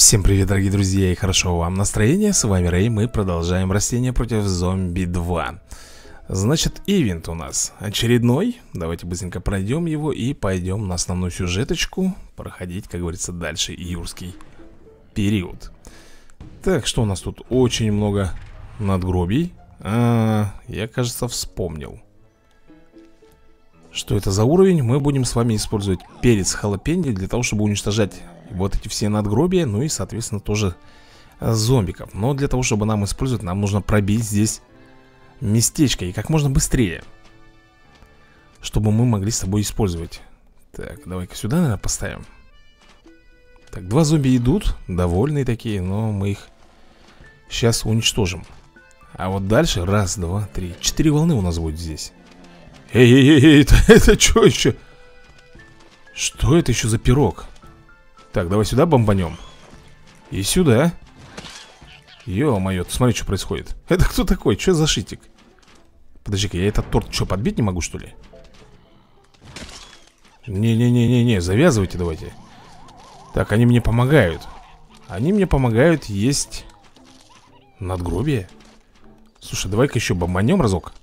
Всем привет, дорогие друзья, и хорошо вам настроение. С вами Рэй, мы продолжаем растения против зомби 2. Значит, ивент у нас очередной. Давайте быстренько пройдем его и пойдем на основную сюжеточку проходить, как говорится, дальше юрский период. Так, что у нас тут? Очень много надгробий. Я, кажется, вспомнил. Что это за уровень? Мы будем с вами использовать перец халапеньо для того, чтобы уничтожать вот эти все надгробия, ну и, соответственно, тоже зомбиков. Но для того, чтобы нам использовать, нам нужно пробить здесь местечко и как можно быстрее, чтобы мы могли с тобой использовать. Так, давай-ка сюда, наверное, поставим. Так, два зомби идут, довольные такие, но мы их сейчас уничтожим. А вот дальше, раз, два, три, 4 волны у нас будет здесь. Эй, это что еще? Что это еще за пирог? Так, давай сюда бомбанем. И сюда. Ё-моё, ты смотри, что происходит. Это кто такой? Что за шитик? Подожди-ка, я этот торт что, подбить не могу, что ли? Не-не-не-не-не, завязывайте давайте. Так, они мне помогают. Они мне помогают есть надгробие. Слушай, давай-ка еще бомбанем разок.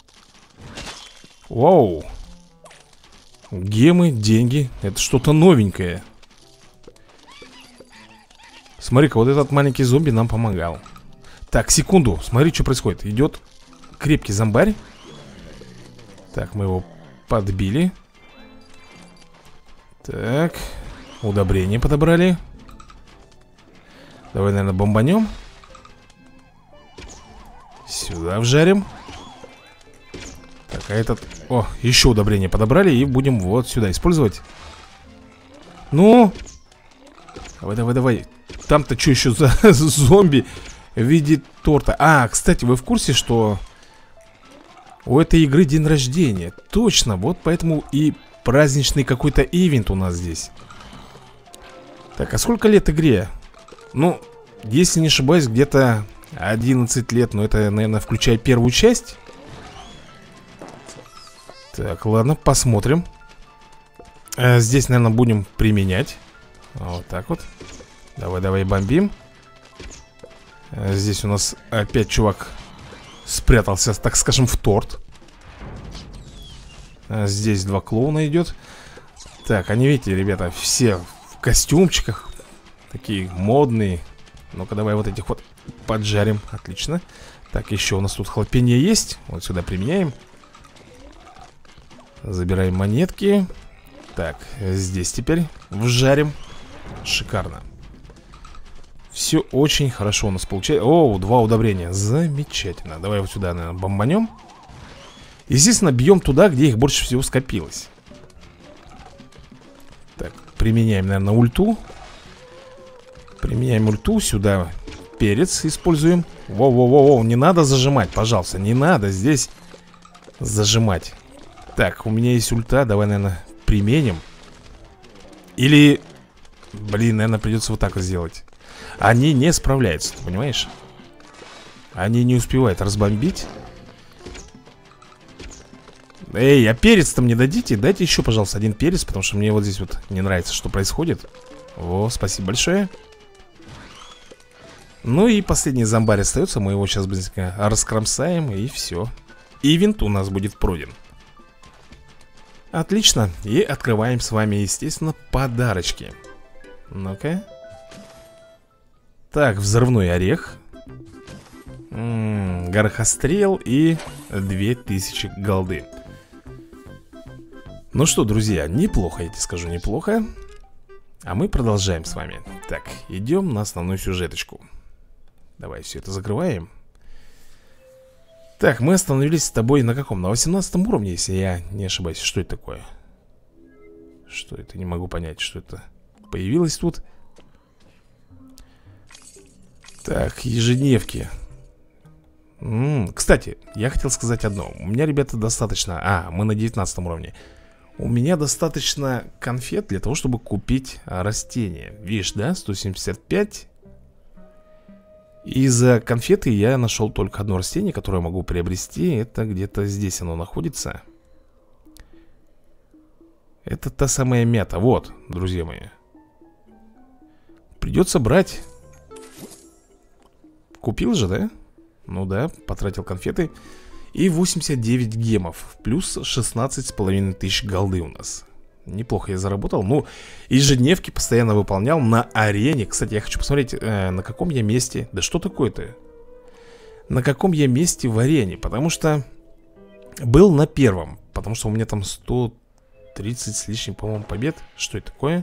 Вау. Гемы, деньги. Это что-то новенькое. Смотри-ка, вот этот маленький зомби нам помогал. Так, секунду, смотри, что происходит. Идет крепкий зомбарь. Так, мы его подбили. Так, удобрение подобрали. Давай, наверное, бомбанем. Сюда вжарим. Так, а этот... О, еще удобрение подобрали. И будем вот сюда использовать. Ну. Давай. Там-то что еще за зомби в виде торта? А, кстати, вы в курсе, что у этой игры день рождения? Точно, вот поэтому и праздничный какой-то ивент у нас здесь. Так, а сколько лет игре? Ну, если не ошибаюсь, где-то 11 лет. Но это, наверное, включая первую часть. Так, ладно, посмотрим. Здесь, наверное, будем применять. Вот так вот. Давай, бомбим. Здесь у нас опять чувак спрятался, так скажем, в торт. Здесь два клоуна идет. Так, они, видите, ребята, все в костюмчиках. Такие модные. Ну-ка, давай вот этих вот поджарим. Отлично. Так, еще у нас тут халапеньо есть. Вот сюда применяем. Забираем монетки. Так, здесь теперь вжарим. Шикарно. Все очень хорошо у нас получается. О, два удобрения. Замечательно. Давай вот сюда, наверное, бомбанем. Естественно, бьем туда, где их больше всего скопилось. Так, применяем, наверное, ульту. Применяем ульту. Сюда перец используем. Воу, не надо зажимать, пожалуйста. Не надо здесь зажимать. Так, у меня есть ульта. Давай, наверное, применим. Или... Блин, наверное, придется вот так вот сделать. Они не справляются, ты понимаешь? Они не успевают разбомбить. Эй, а перец-то мне дадите? Дайте еще, пожалуйста, один перец, потому что мне вот здесь вот не нравится, что происходит. О, спасибо большое. Ну и последний зомбарь остается. Мы его сейчас быстренько раскромсаем, и все. Ивент у нас будет пройден. Отлично. И открываем с вами, естественно, подарочки. Ну-ка. Так, взрывной орех. Горохострел и 2000 голды. Ну что, друзья, неплохо, я тебе скажу, неплохо. А мы продолжаем с вами. Так, идем на основную сюжеточку. Давай все это закрываем. Так, мы остановились с тобой на каком? На 18 уровне, если я не ошибаюсь. Что это такое? Что это? Не могу понять, что это появилось тут. Так, ежедневки. Кстати, я хотел сказать одно. У меня, ребята, достаточно... мы на 19 уровне. У меня достаточно конфет для того, чтобы купить растения. Видишь, да? 175. И за конфеты я нашел только одно растение, которое могу приобрести. Это где-то здесь оно находится. Это та самая мята. Вот, друзья мои. Придется брать. купил же, да? Ну да, потратил конфеты. И 89 гемов. Плюс 16,5 тысяч голды у нас. Неплохо я заработал. Ну, ежедневки постоянно выполнял на арене. Кстати, я хочу посмотреть, на каком я месте. Да что такое-то? На каком я месте в арене? Потому что был на первом. Потому что у меня там 130 с лишним, по-моему, побед. Что это такое?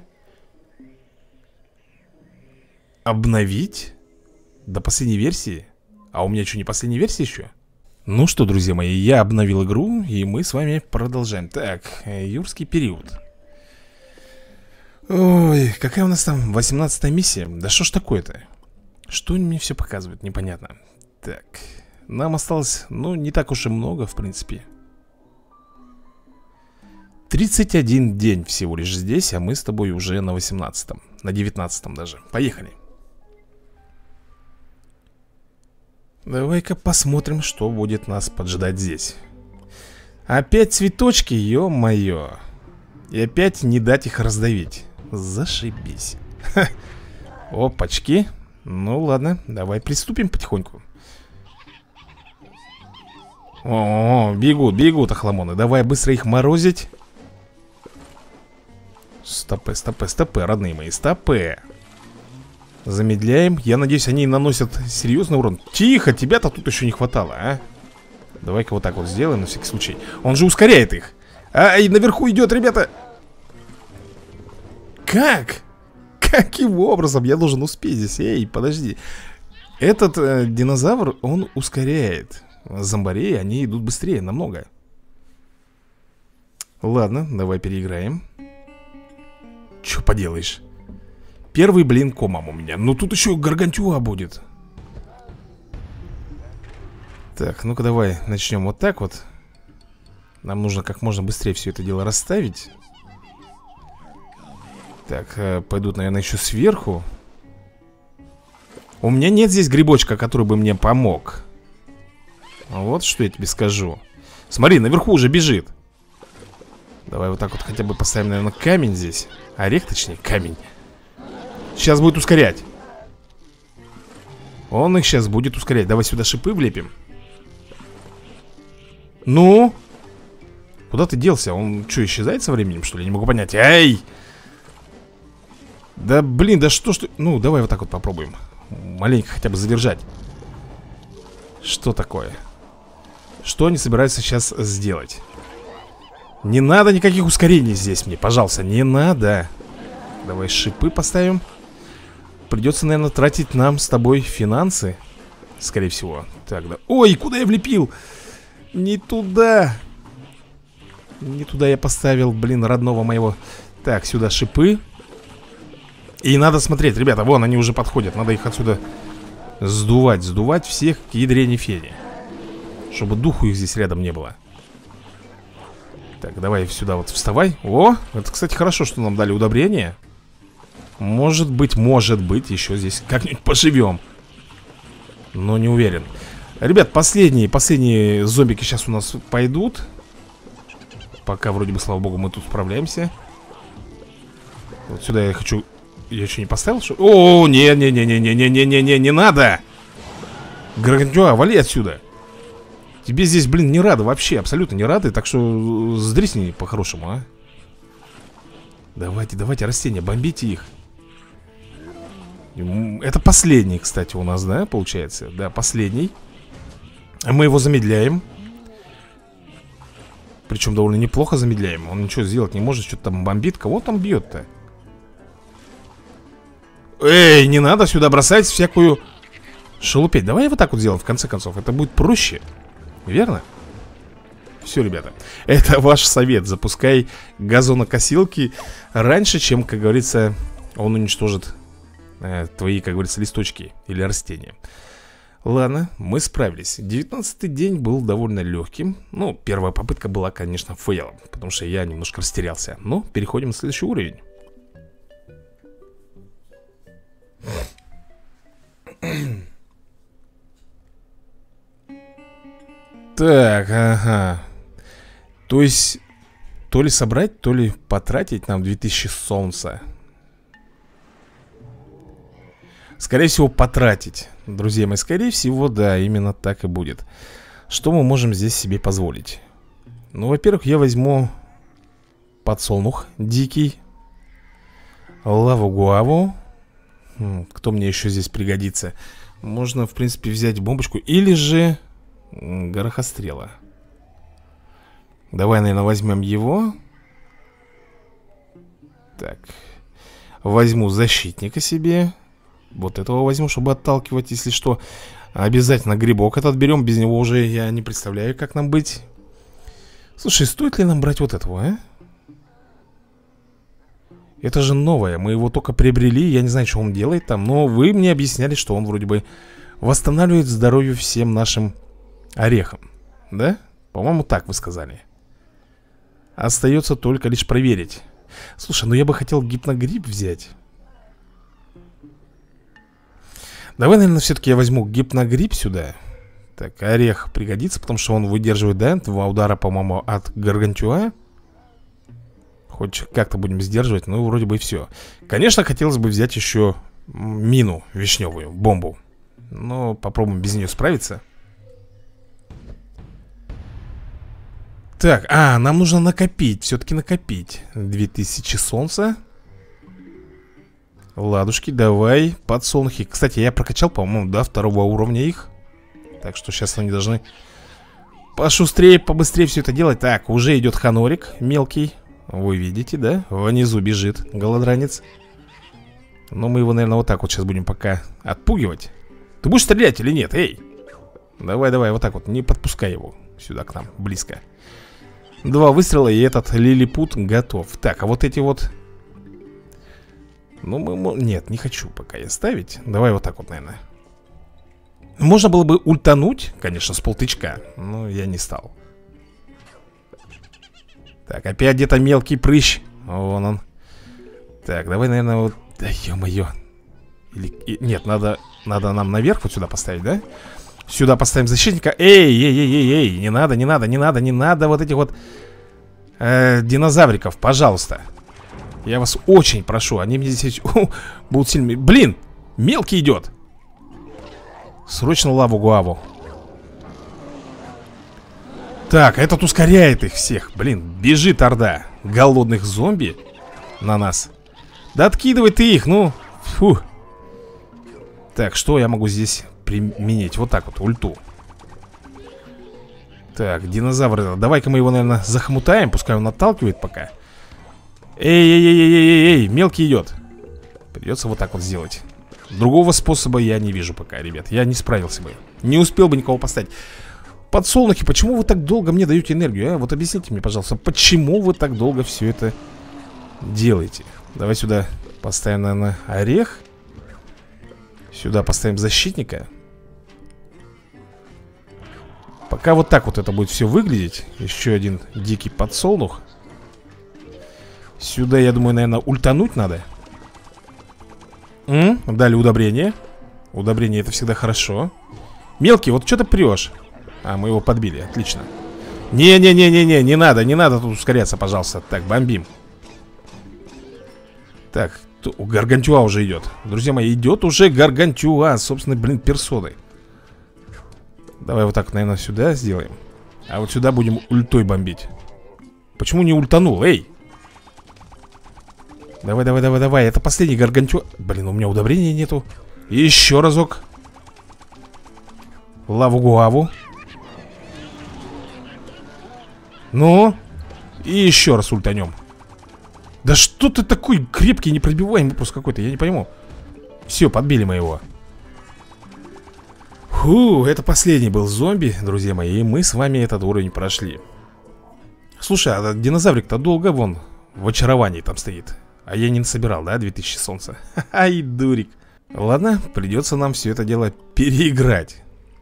Обновить? До последней версии? А у меня что, не последняя версия еще? Ну что, друзья мои, я обновил игру, и мы с вами продолжаем. Так, юрский период. Ой, какая у нас там 18-я миссия? Да что ж такое-то? Что он мне все показывает, непонятно. Так, нам осталось, ну, не так уж и много, в принципе. 31 день всего лишь здесь, а мы с тобой уже на 18-м, на 19-м даже. Поехали. Давай-ка посмотрим, что будет нас поджидать здесь. Опять цветочки, ё-моё. И опять не дать их раздавить. Зашибись. Ха. Опачки. Ну ладно, давай приступим потихоньку. О, бегут охламоны. Давай быстро их морозить. Стопы, родные мои, стопы. Замедляем. Я надеюсь, они наносят серьезный урон. Тихо, тебя-то тут еще не хватало, а? Давай-ка вот так вот сделаем на всякий случай. Он же ускоряет их. И наверху идет, ребята. Как? Каким образом я должен успеть здесь? Эй, подожди. Этот динозавр, он ускоряет. Зомбареи, они идут быстрее, намного. Ладно, давай переиграем. Че поделаешь? Первый блин комом у меня. Ну тут еще гаргантюа будет. Так, ну-ка давай начнем вот так вот. Нам нужно как можно быстрее все это дело расставить. Так, пойдут, наверное, еще сверху. У меня нет здесь грибочка, который бы мне помог. Вот что я тебе скажу. Смотри, наверху уже бежит. Давай вот так вот хотя бы поставим, наверное, камень здесь. Орех, точнее, камень. Сейчас будет ускорять. Он их сейчас будет ускорять. Давай сюда шипы влепим. Ну? Куда ты делся? Он что, исчезает со временем, что ли? Не могу понять. Эй! Да блин, да что ж ты... Ну, давай вот так вот попробуем. Маленько хотя бы задержать. Что такое? Что они собираются сейчас сделать? Не надо никаких ускорений здесь мне, пожалуйста, не надо. Давай шипы поставим. Придется, наверное, тратить нам с тобой финансы. Скорее всего. Так, да. Ой, куда я влепил? Не туда. Не туда я поставил, блин, родного моего. Так, сюда шипы. И надо смотреть, ребята, вон они уже подходят. Надо их отсюда сдувать. Сдувать всех к ядрене фене. Чтобы духу их здесь рядом не было. Так, давай сюда вот вставай. О, это, кстати, хорошо, что нам дали удобрение. Может быть, еще здесь как-нибудь поживем. Но не уверен. Ребят, последние зомбики сейчас у нас пойдут. Пока вроде бы, слава богу, мы тут справляемся. Вот сюда я хочу... Я еще не поставил, что... О, не надо! Гаргантюа, вали отсюда. Тебе здесь, блин, не рады вообще, абсолютно не рады. Так что сдрисни по-хорошему, а. Давайте, растения, бомбите их. Это последний, кстати, у нас, да, получается? Да, последний. Мы его замедляем. Причем довольно неплохо замедляем. Он ничего сделать не может, что-то там бомбит. Кого там бьет-то? Эй, не надо сюда бросать всякую шелупеть. Давай вот так вот сделаем, в конце концов. Это будет проще. Верно? Все, ребята, это ваш совет. Запускай газонокосилки раньше, чем, как говорится, он уничтожит твои, как говорится, листочки или растения. Ладно, мы справились. 19-й день был довольно легким. Ну, первая попытка была, конечно, фейлом, потому что я немножко растерялся. Но переходим на следующий уровень. Так, ага. То есть, то ли собрать, то ли потратить нам 2000 солнца. скорее всего, потратить. Друзья мои, скорее всего, да, именно так и будет. Что мы можем здесь себе позволить? Ну, во-первых, я возьму подсолнух дикий, лаву-гуаву. Кто мне еще здесь пригодится? Можно, в принципе, взять бомбочку или же горохострела. Давай, наверное, возьмем его. Так. Возьму защитника себе. Вот этого возьму, чтобы отталкивать, если что. Обязательно грибок этот берем. Без него уже я не представляю, как нам быть. Слушай, стоит ли нам брать вот этого, а? Это же новое, мы его только приобрели. Я не знаю, что он делает там. Но вы мне объясняли, что он вроде бы восстанавливает здоровье всем нашим орехам. Да? По-моему, так вы сказали. Остается только лишь проверить. Слушай, ну я бы хотел гипногриб взять. Давай, наверное, все-таки я возьму гипногриб сюда. Так, орех пригодится, потому что он выдерживает, да, 2 удара, по-моему, от гаргантюа. Хоть как-то будем сдерживать, ну, вроде бы и все. Конечно, хотелось бы взять еще мину вишневую, бомбу. Но попробуем без нее справиться. Так, нам нужно накопить, все-таки накопить 2000 солнца. Ладушки, давай, подсолнухи. Кстати, я прокачал, по-моему, до 2 уровня их. Так что сейчас они должны пошустрее, побыстрее все это делать. Так, уже идет ханорик мелкий. Вы видите, да? Внизу бежит голодранец. Но мы его, наверное, вот так вот сейчас будем пока отпугивать. Ты будешь стрелять или нет? Эй! Давай, давай, вот так вот, не подпускай его сюда к нам, близко. 2 выстрела, и этот лилипут готов. Так, а вот эти вот... Ну, нет, не хочу пока я ставить. Давай вот так вот, наверное. Можно было бы ультануть, конечно, с полтычка, но я не стал. Так, опять где-то мелкий прыщ. Вон он. Так, давай, наверное, вот... Да ё-моё. Нет, надо нам наверх вот сюда поставить, да? Сюда поставим защитника. Эй, не надо вот этих вот динозавриков, пожалуйста. Я вас очень прошу, они мне здесь будут сильными. Блин, мелкий идет. Срочно лаву-гуаву. Так, этот ускоряет их всех. Блин, бежит орда голодных зомби на нас. Да откидывай ты их, ну. Фу. Так, что я могу здесь применить? Вот так вот, ульту. Так, динозавр. Давай-ка мы его, наверное, захмутаем. Пускай он отталкивает пока. Эй, мелкий идет. Придется вот так вот сделать. Другого способа я не вижу пока, ребят. Я не справился бы. Не успел бы никого поставить. Подсолнухи, почему вы так долго мне даете энергию, а? Вот объясните мне, пожалуйста, почему вы так долго все это делаете? Давай сюда поставим, наверное, орех. Сюда поставим защитника. Пока вот так вот это будет все выглядеть. Еще один дикий подсолнух. Сюда, я думаю, наверное, ультануть надо. Дали удобрение. Удобрение — это всегда хорошо. Мелкий, вот что ты прешь? Мы его подбили, отлично. Не надо тут ускоряться, пожалуйста. Так, бомбим. Так, гаргантюа уже идет. Друзья мои, идет уже гаргантюа, собственно, блин, персоной. Давай вот так, наверное, сюда сделаем. А вот сюда будем ультой бомбить. Почему не ультанул, эй? Давай, это последний гаргантюа. Блин, у меня удобрения нету. Еще разок. Лаву-гуаву. Ну. И еще раз ультанем. Да что ты такой крепкий, непробиваемый просто какой-то, я не пойму. Все, подбили мы его. Фу, это последний был зомби, друзья мои. И мы с вами этот уровень прошли. Слушай, а динозаврик-то долго вон в очаровании там стоит. А я не насобирал, да, 2000 солнца. Ай, дурик. Ладно, придется нам все это дело переиграть.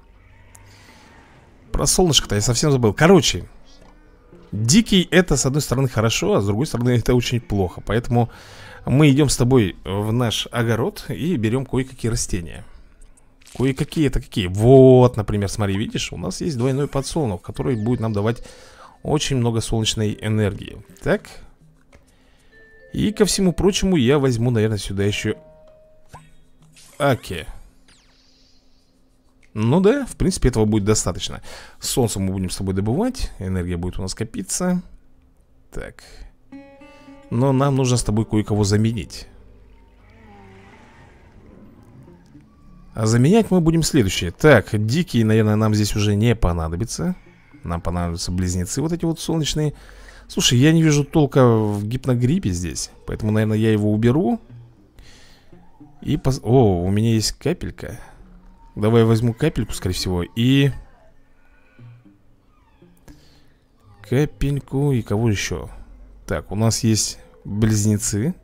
Про солнышко-то я совсем забыл. Короче, дикий — это, с одной стороны, хорошо, а с другой стороны, это очень плохо. Поэтому мы идем с тобой в наш огород и берем кое-какие растения. Кое-какие — это какие? Вот, например, смотри, видишь, у нас есть двойной подсолнух, который будет нам давать очень много солнечной энергии. Так. И ко всему прочему я возьму, наверное, сюда еще Аки. Ну да, в принципе этого будет достаточно. Солнце мы будем с тобой добывать. Энергия будет у нас копиться. Так. Но нам нужно с тобой кое-кого заменить. А заменять мы будем следующее. Так, дикие, наверное, нам здесь уже не понадобится. Нам понадобятся близнецы вот эти вот солнечные. Слушай, я не вижу толка в гипногриппе здесь. Поэтому, наверное, я его уберу. И О, у меня есть капелька. Давай я возьму капельку, скорее всего. И... капельку. И кого еще? Так, у нас есть близнецы.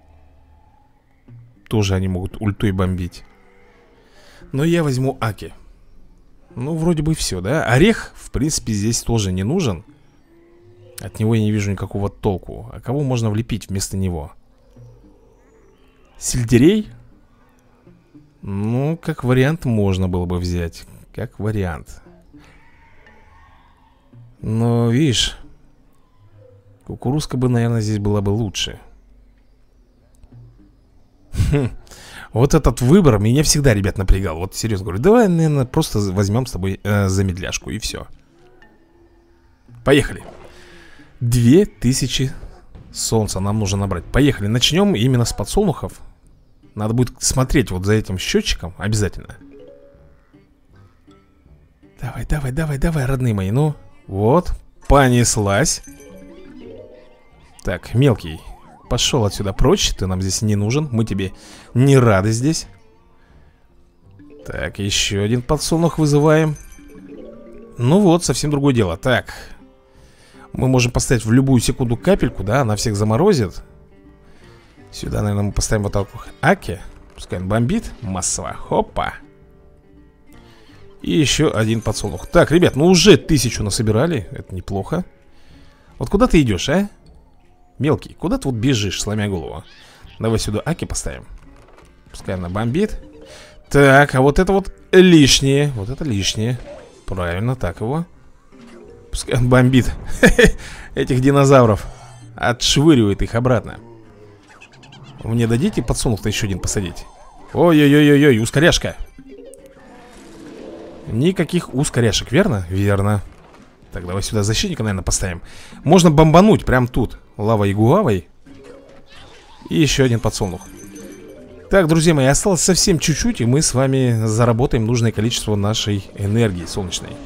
Тоже они могут ультой бомбить. Но я возьму Аки. Ну, вроде бы все, да? Орех, в принципе, здесь тоже не нужен. От него я не вижу никакого толку. А кого можно влепить вместо него? Сельдерей? Ну, как вариант можно было бы взять. Как вариант. Но, видишь, кукурузка бы, наверное, здесь была бы лучше. Вот этот выбор меня всегда, ребят, напрягал. Вот серьезно говорю, давай, наверное, просто возьмем с тобой замедляшку и все. Поехали. 2000 солнца нам нужно набрать. Поехали, начнем именно с подсолнухов. Надо будет смотреть вот за этим счетчиком обязательно. Давай, давай, давай, давай, родные мои. Ну, вот, понеслась. Так, мелкий, пошел отсюда прочь. Ты нам здесь не нужен, мы тебе не рады здесь. Так, еще один подсолнух вызываем. Ну вот, совсем другое дело. Так, мы можем поставить в любую секунду капельку, да, она всех заморозит. Сюда, наверное, мы поставим вот так Аки. Пускай он бомбит массово. Хопа. И еще один подсолнух. Так, ребят, ну уже 1000 насобирали. Это неплохо. Вот куда ты идешь, а? Мелкий, куда ты вот бежишь, сломя голову? Давай сюда Аки поставим. Пускай она бомбит. Так, а вот это вот лишнее. Вот это лишнее. Правильно, так его. Пускай он бомбит этих динозавров. Отшвыривает их обратно. Мне дадите подсолнух-то еще один посадить? Ой-ой-ой-ой, ускоряшка. Никаких ускоряшек, верно? Верно. Так, давай сюда защитника, наверное, поставим. Можно бомбануть прям тут. Лавой и гуавой. И еще один подсолнух. Так, друзья мои, осталось совсем чуть-чуть, и мы с вами заработаем нужное количество нашей энергии солнечной.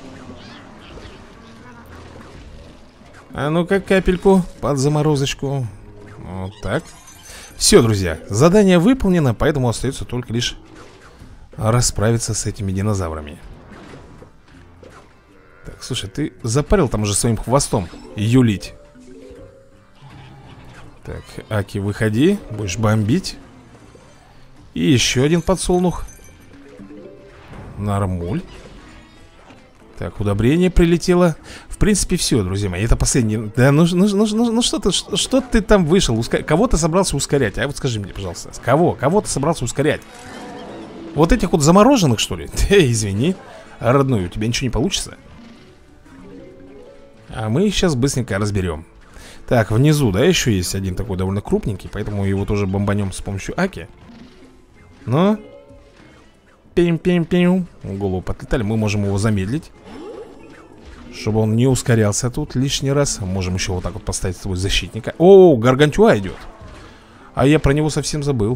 А ну-ка, капельку под заморозочку. Вот так. Все, друзья, задание выполнено, поэтому остается только лишь расправиться с этими динозаврами. Так, слушай, ты запарил там уже своим хвостом юлить. Так, Аки, выходи, будешь бомбить. И еще один подсолнух. Нормуль. Так, удобрение прилетело. В принципе, все, друзья мои. Это последний. Да, ну что ты там вышел? Кого ты собрался ускорять? А вот скажи мне, пожалуйста, кого? Кого ты собрался ускорять? Вот этих вот замороженных, что ли? Извини, родной, у тебя ничего не получится. А мы их сейчас быстренько разберем. Так, внизу, да, еще есть один такой довольно крупненький. Поэтому его тоже бомбанем с помощью Аки. Но пим-пим-пим. В голову подлетали. Мы можем его замедлить, чтобы он не ускорялся тут лишний раз. Можем еще вот так вот поставить с тобой защитника. О, Гаргантюа идет. А я про него совсем забыл.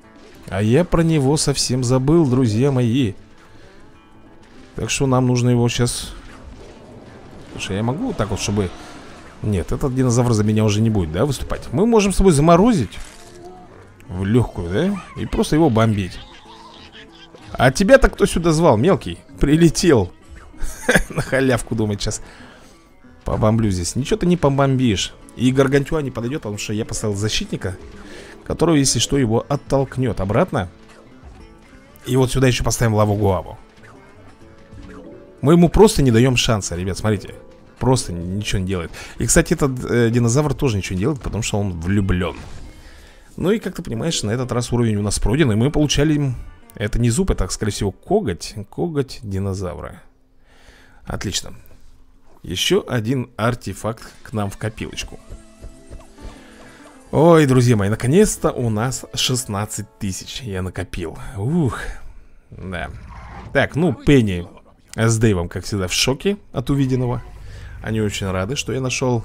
Друзья мои. Так что нам нужно его сейчас... Слушай, я могу вот так вот, чтобы... Нет, этот динозавр за меня уже не будет, да, выступать. Мы можем с тобой заморозить в легкую, да? И просто его бомбить. А тебя-то кто сюда звал, мелкий? Прилетел. На халявку, думает, сейчас побомблю здесь. Ничего ты не побомбишь. И Гаргантюа не подойдет, потому что я поставил защитника, который, если что, его оттолкнет обратно. И вот сюда еще поставим лаву-гуаву. Мы ему просто не даем шанса, ребят, смотрите. Просто ничего не делает. И, кстати, этот динозавр тоже ничего не делает, потому что он влюблен. Ну и, как ты понимаешь, на этот раз уровень у нас пройден. И мы получали... Это не зуб, это, скорее всего, коготь. Коготь динозавра. Отлично. Еще один артефакт к нам в копилочку. Ой, друзья мои, наконец-то у нас 16 тысяч я накопил. Ух, да. Так, ну, Пенни с Дэйвом, как всегда, в шоке от увиденного. Они очень рады, что я нашел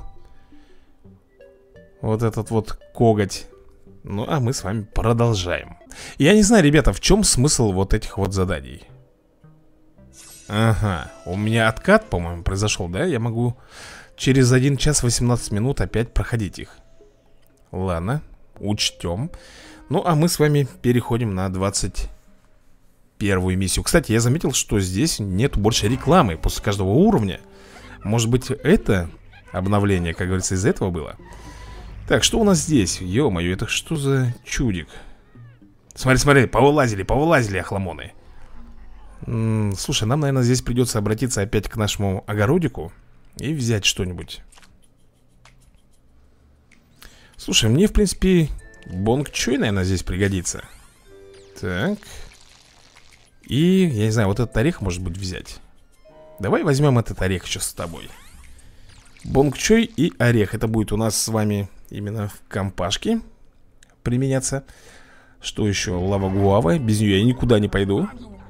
вот этот вот коготь. Ну, а мы с вами продолжаем. Я не знаю, ребята, в чем смысл вот этих вот заданий. Ага, у меня откат, по-моему, произошел, да? Я могу через 1 час 18 минут опять проходить их. Ладно, учтем. Ну, а мы с вами переходим на 21-ю миссию. Кстати, я заметил, что здесь нет больше рекламы после каждого уровня. Может быть, это обновление, как говорится, из этого было? Так, что у нас здесь? Ё-моё, это что за чудик? Смотри, смотри, повылазили охламоны. Слушай, нам, наверное, здесь придется обратиться опять к нашему огородику и взять что-нибудь. Слушай, мне, в принципе, бонг-чой, наверное, здесь пригодится. Так. И, я не знаю, вот этот орех, может быть, взять. Давай возьмем этот орех сейчас с тобой. Бонг-чой и орех. Это будет у нас с вами именно в компашке применяться. Что еще? Лава-гуава. Без нее я никуда не пойду.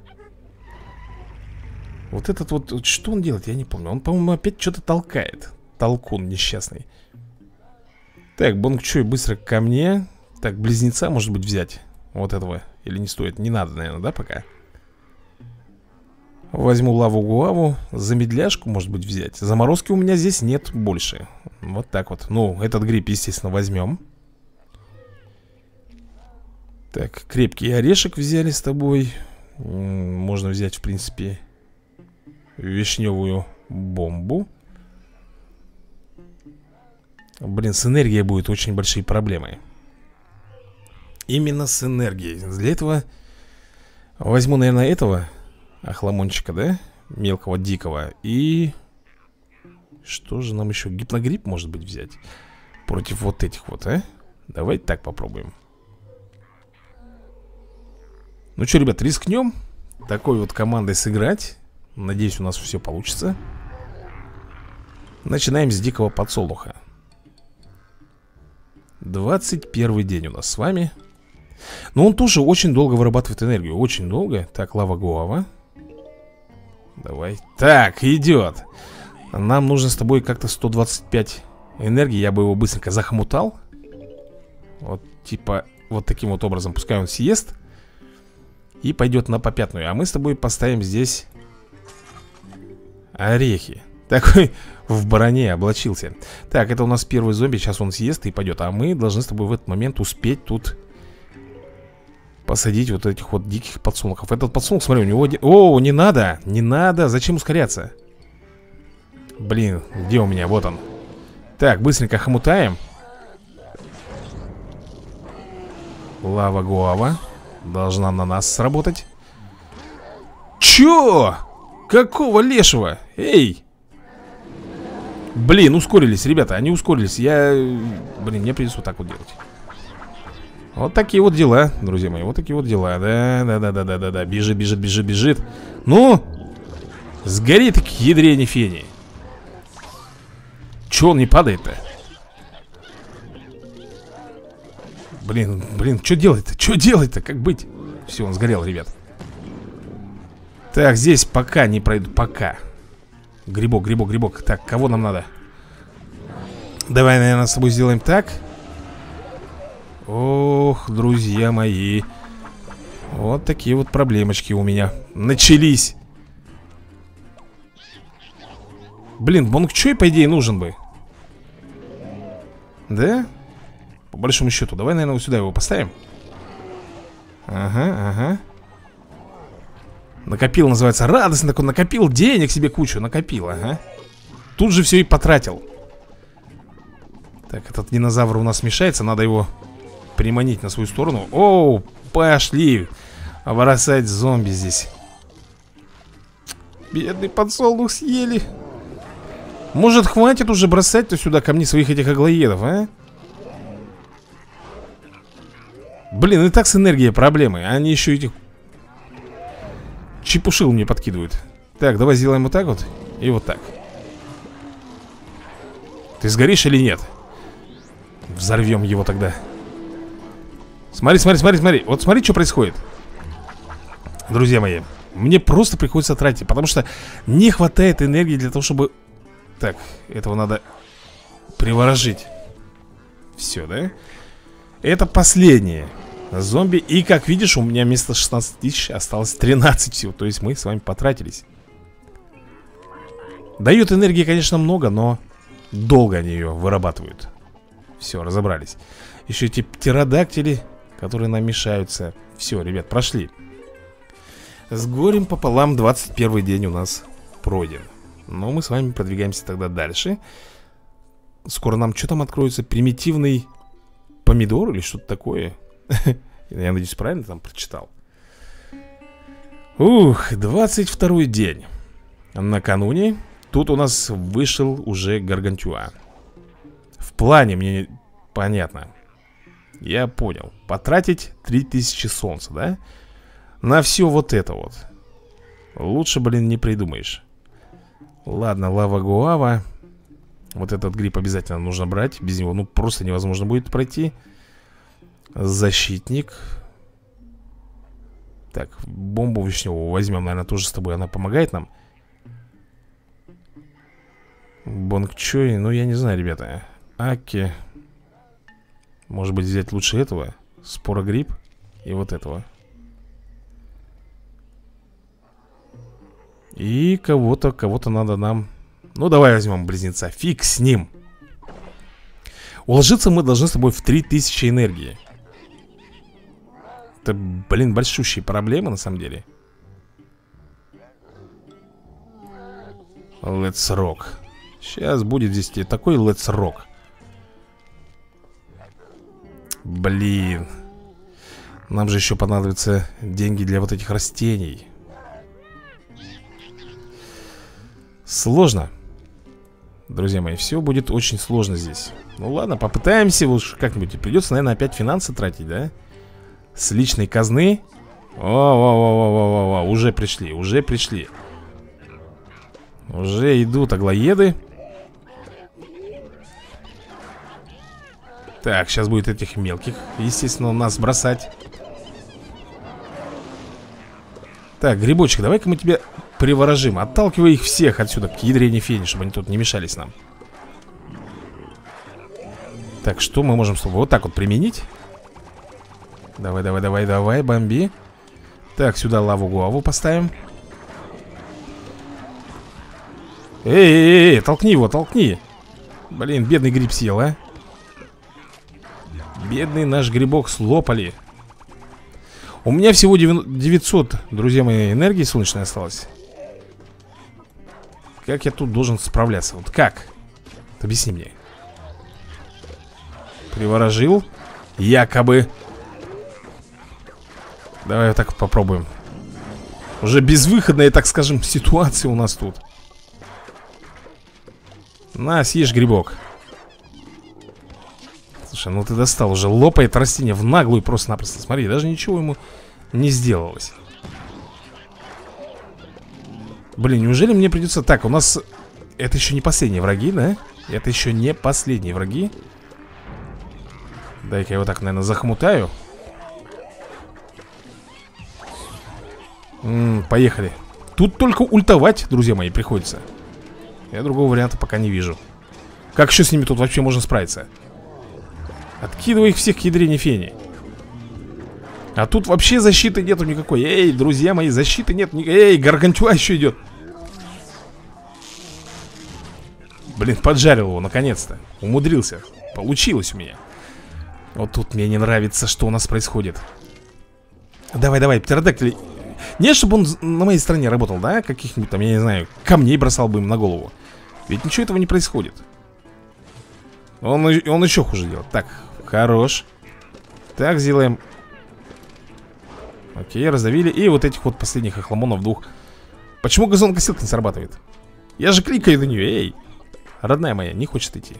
Вот этот вот, что он делает, я не помню. Он, по-моему, опять что-то толкает. Толкун несчастный. Так, бонг-чой быстро ко мне. Так, близнеца, может быть, взять. Вот этого. Или не стоит? Не надо, наверное, да, пока? Возьму лаву-гуаву. Замедляшку, может быть, взять. Заморозки у меня здесь нет больше. Вот так вот. Ну, этот гриб, естественно, возьмем. Так, крепкий орешек взяли с тобой. Можно взять, в принципе, вишневую бомбу. Блин, с энергией будут очень большие проблемы. Именно с энергией. Для этого возьму, наверное, этого охламончика, да? Мелкого, дикого. И что же нам еще? Гипногрипп, может быть, взять против вот этих вот, а? Давайте так попробуем. Ну что, ребят, рискнем такой вот командой сыграть. Надеюсь, у нас все получится. Начинаем с дикого подсолнуха. 21 день у нас с вами. Но он тоже очень долго вырабатывает энергию. Очень долго. Так, лава-гуава. Давай. Так, идет. Нам нужно с тобой как-то 125 энергии. Я бы его быстренько захомутал. Вот типа вот таким вот образом. Пускай он съест и пойдет на попятную. А мы с тобой поставим здесь орехи. Такой в броне облачился. Так, это у нас первый зомби. Сейчас он съест и пойдет. А мы должны с тобой в этот момент успеть тут посадить вот этих вот диких подсолнухов. Этот подсолнух, смотри, у него... О, не надо, не надо. Зачем ускоряться? Блин, где у меня? Вот он. Так, быстренько хомутаем. Лава-гуава должна на нас сработать. Чё? Какого лешего? Эй! Блин, ускорились, ребята, они ускорились. Блин, мне придется вот так вот делать. Вот такие вот дела, друзья мои. Вот такие вот дела. Да. Бежит. Ну! Сгори ты к ядрене фени. Чё он не падает-то? Блин, что делать-то? Что делать-то? Как быть? Все, он сгорел, ребят. Так, здесь пока не пройду. Пока. Грибок. Так, кого нам надо? Давай, наверное, с тобой сделаем так. Ох, друзья мои. Вот такие вот проблемочки у меня начались. Блин, бонг-чой, по идее, нужен бы. Да? По большому счету. Давай, наверное, вот сюда его поставим. Ага. Накопил, называется. Радостно такой накопил. Денег себе кучу накопил, ага. Тут же все и потратил. Так, этот динозавр у нас мешается. Надо его приманить на свою сторону. Оу, пошли бросать зомби здесь. Бедный подсолнух съели. Может, хватит уже бросать-то сюда ко мне своих этих аглоедов, а? Блин, и так с энергией проблемы. Они еще этих чепушил мне подкидывают. Так, давай сделаем вот так вот. И вот так. Ты сгоришь или нет? Взорвем его тогда. Смотри, смотри, смотри, смотри. Вот смотри, что происходит. Друзья мои, мне просто приходится тратить, потому что не хватает энергии для того, чтобы... Так, этого надо приворожить. Все, да? Это последнее зомби. И как видишь, у меня вместо 16 тысяч осталось 13 всего. То есть мы с вами потратились. Дают энергии, конечно, много, но долго они ее вырабатывают. Все, разобрались. Еще эти птеродактили, которые нам мешаются. Все, ребят, прошли. С горем пополам 21 день у нас пройден. Но мы с вами продвигаемся тогда дальше. Скоро нам что там откроется? Примитивный помидор или что-то такое? Я надеюсь, правильно там прочитал. Ух, 22 день. Накануне тут у нас вышел уже Гаргантюа. В плане мне понятно. Я понял. Потратить 3000 солнца, да? На все вот это вот. Лучше, блин, не придумаешь. Ладно, лава-гуава. Вот этот гриб обязательно нужно брать. Без него, ну, просто невозможно будет пройти. Защитник. Так, бомбу вишневую возьмем, наверное, тоже с тобой. Она помогает нам. Бонгчой, ну, я не знаю, ребята. Аки. Может быть, взять лучше этого. Спорогриб и вот этого. И кого-то надо нам... Ну, давай возьмем близнеца. Фиг с ним. Уложиться мы должны с тобой в 3000 энергии. Это, блин, большущие проблемы на самом деле. Let's rock. Сейчас будет здесь такой let's rock. Блин. Нам же еще понадобятся деньги для вот этих растений. Сложно. Друзья мои, все будет очень сложно здесь. Ну ладно, попытаемся уж как-нибудь. Придется, наверное, опять финансы тратить, да? С личной казны. О, уже пришли, уже пришли. Уже идут аглоеды. Так, сейчас будет этих мелких, естественно, нас бросать. Так, грибочек, давай-ка мы тебя приворожим. Отталкивай их всех отсюда к ядрене фени, чтобы они тут не мешались нам. Так, что мы можем с тобой вот так вот применить? Давай, давай, давай, давай, бомби. Так, сюда лаву-гуаву поставим. Эй, толкни его, толкни. Блин, бедный гриб съел, а. Бедный наш грибок слопали. У меня всего 900, друзья мои, энергии солнечной осталось. Как я тут должен справляться? Вот как? Объясни мне. Приворожил. Якобы. Давай вот так попробуем. Уже безвыходная, так скажем, ситуация у нас тут. На, съешь грибок. Слушай, ну ты достал. Уже лопает растение в наглую просто-напросто. Смотри, даже ничего ему не сделалось. Блин, неужели мне придется... Так, у нас... Это еще не последние враги, да? Это еще не последние враги. Дай-ка я его так, наверное, захмутаю. Поехали. Тут только ультовать, друзья мои, приходится. Я другого варианта пока не вижу. Как еще с ними тут вообще можно справиться? Откидывай их всех к ядрене фени. А тут вообще защиты нету никакой. Эй, друзья мои, защиты нет никакой. Эй, Гаргантюа еще идет. Блин, поджарил его, наконец-то. Умудрился. Получилось у меня. Вот тут мне не нравится, что у нас происходит. Давай, давай, птеродактили. Нет, чтобы он на моей стороне работал, да? Каких-нибудь там, я не знаю, камней бросал бы им на голову. Ведь ничего этого не происходит. Он еще хуже делает. Так, хорош. Так, сделаем. Окей, раздавили. И вот этих вот последних охламонов двух. Почему газонокосилка не срабатывает? Я же кликаю на нее, эй. Родная моя, не хочет идти.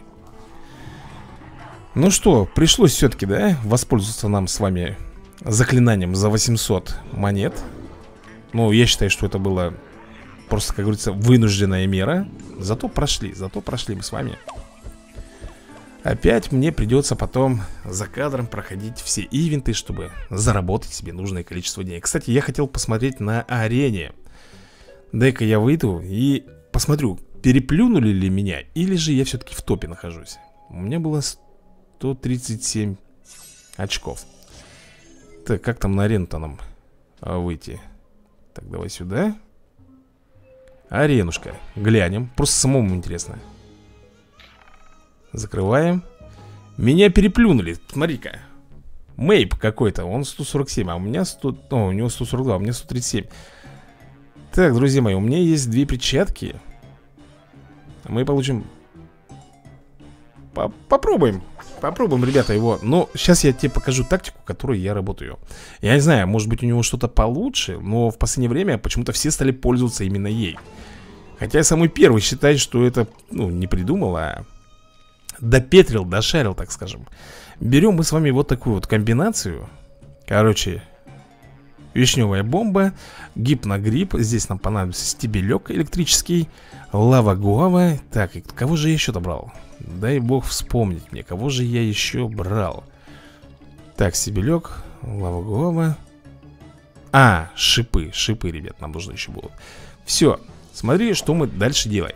Ну что, пришлось все-таки, да, воспользоваться нам с вами заклинанием за 800 монет. Ну, я считаю, что это было просто, как говорится, вынужденная мера. Зато прошли мы с вами. Опять мне придется потом за кадром проходить все ивенты, чтобы заработать себе нужное количество денег. Кстати, я хотел посмотреть на арене. Дай-ка я выйду и посмотрю, переплюнули ли меня, или же я все-таки в топе нахожусь. У меня было 137 очков. Так, как там на арену-то нам выйти? Так, давай сюда. Аренушка, глянем. Просто самому интересно. Закрываем. Меня переплюнули, смотри-ка. Мейп какой-то, он 147, а у меня 100... О, у него 142, а у меня 137. Так, друзья мои, у меня есть 2 перчатки. Мы получим... Попробуем, ребята, его. Но сейчас я тебе покажу тактику, которой я работаю. Я не знаю, может быть у него что-то получше, но в последнее время почему-то все стали пользоваться именно ей. Хотя я самый первый считаю, что это, ну, не придумал, а допетрил, дошарил, так скажем. Берем мы с вами вот такую вот комбинацию. Короче, вишневая бомба, гипногрипп. Здесь нам понадобится стебелек электрический, лава гуава. Так, и кого же я еще-то брал? Дай бог вспомнить мне, кого же я еще брал. Так, стебелек, лава гуава. А, шипы, ребят, нам нужны еще будут. Все, смотри, что мы дальше делаем.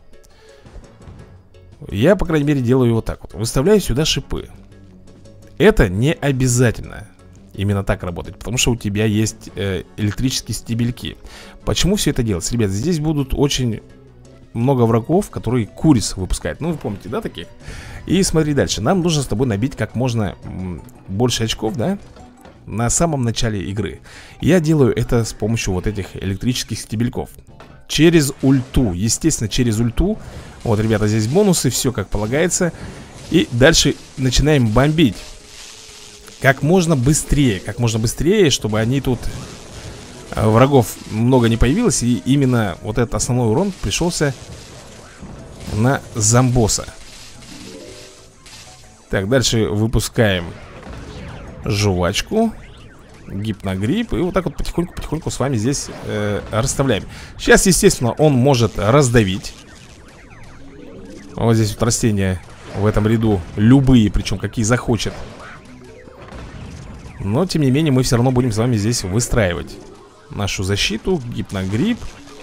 Я, по крайней мере, делаю вот так вот. Выставляю сюда шипы. Это не обязательно именно так работать, потому что у тебя есть электрические стебельки. Почему все это делается? Ребят, здесь будут очень много врагов, которые куриц выпускают. Ну, вы помните, да, таких? И смотри дальше. Нам нужно с тобой набить как можно больше очков, да, на самом начале игры. Я делаю это с помощью вот этих электрических стебельков. Через ульту, естественно, через ульту. Вот, ребята, здесь бонусы, все как полагается. И дальше начинаем бомбить как можно быстрее, чтобы они тут, врагов много не появилось. И именно вот этот основной урон пришелся на зомбоса. Так, дальше выпускаем жвачку, гипногрипп. И вот так вот потихоньку с вами здесь расставляем. Сейчас, естественно, он может раздавить. Вот здесь вот растения в этом ряду любые, причем какие захочет. Но, тем не менее, мы все равно будем с вами здесь выстраивать нашу защиту, гипногрипп.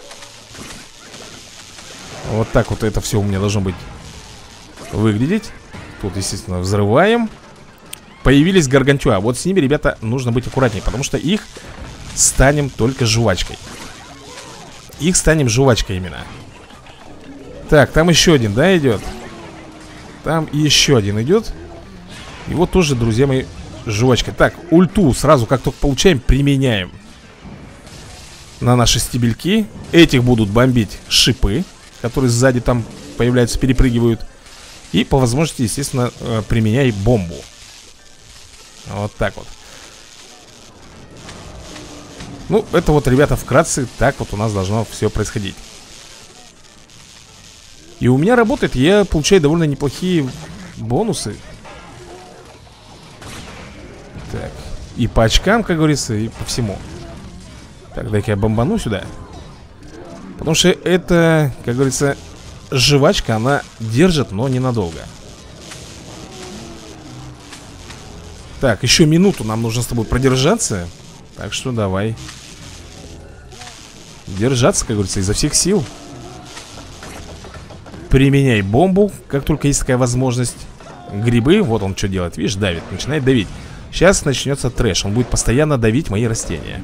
Вот так вот это все у меня должно быть выглядеть. Тут, естественно, взрываем. Появились гаргантюа. Вот с ними, ребята, нужно быть аккуратнее, потому что их станем только жвачкой. Их станем жвачкой именно. Так, там еще один, да, идет? Там еще один идет. И вот тоже, друзья мои, жвачка. Так, ульту сразу, как только получаем, применяем на наши стебельки. Этих будут бомбить шипы, которые сзади там появляются, перепрыгивают. И по возможности, естественно, применяй бомбу. Вот так вот. Ну, это вот, ребята, вкратце так вот у нас должно все происходить. И у меня работает, я получаю довольно неплохие бонусы. Так, и по очкам, как говорится, и по всему. Так, дай-ка я бомбану сюда. Потому что это, как говорится, жвачка, она держит, но ненадолго. Так, еще минуту нам нужно с тобой продержаться. Так что давай держаться, как говорится, изо всех сил. Применяй бомбу, как только есть такая возможность. Грибы, вот он что делает, видишь, давит, начинает давить. Сейчас начнется трэш, он будет постоянно давить мои растения.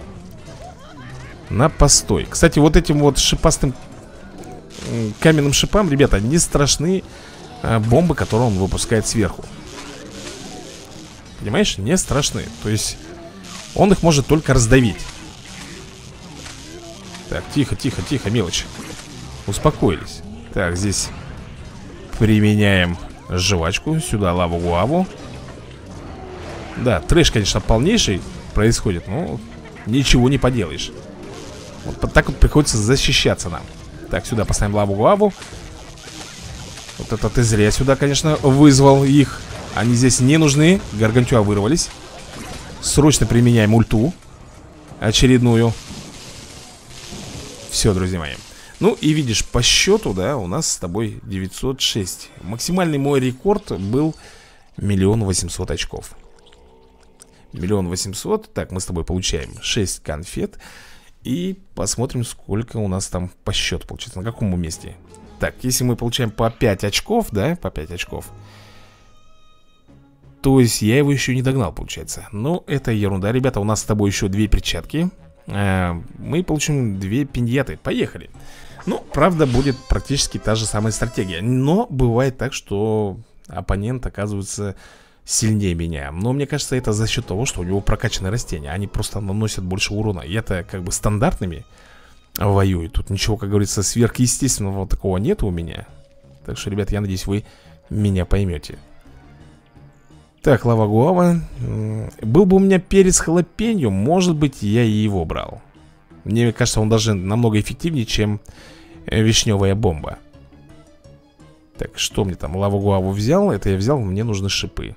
На постой. Кстати, вот этим вот шипастым каменным шипам, ребята, не страшны бомбы, которые он выпускает сверху. Понимаешь, не страшны. То есть он их может только раздавить. Так, тихо, тихо, тихо, мелочь. Успокоились. Так, здесь применяем жвачку. Сюда лаву-гуаву. Да, трэш, конечно, полнейший происходит, но ничего не поделаешь. Вот так вот приходится защищаться нам. Так, сюда поставим лаву-гуаву. Вот это ты зря сюда, конечно, вызвал их. Они здесь не нужны. Гаргантюа вырвались. Срочно применяем ульту очередную. Все, друзья мои. Ну и видишь, по счету, да, у нас с тобой 906. Максимальный мой рекорд был 1 800 000 очков. 1 800 000. Так, мы с тобой получаем 6 конфет. И посмотрим, сколько у нас там по счету получится. На каком месте. Так, если мы получаем по 5 очков, да, по 5 очков, то есть я его еще не догнал, получается. Но это ерунда, ребята. У нас с тобой еще 2 перчатки. Мы получим 2 пиньяты. Поехали. Ну, правда, будет практически та же самая стратегия. Но бывает так, что оппонент оказывается сильнее меня. Но мне кажется, это за счет того, что у него прокачанные растения. Они просто наносят больше урона. Я-то как бы стандартными воюю. Тут ничего, как говорится, сверхъестественного такого нет у меня. Так что, ребят, я надеюсь, вы меня поймете. Так, лава гуава. Был бы у меня перец халапеньо, может быть, я и его брал. Мне кажется, он даже намного эффективнее, чем вишневая бомба. Так, что мне там? Лаву гуаву взял. Это я взял, мне нужны шипы.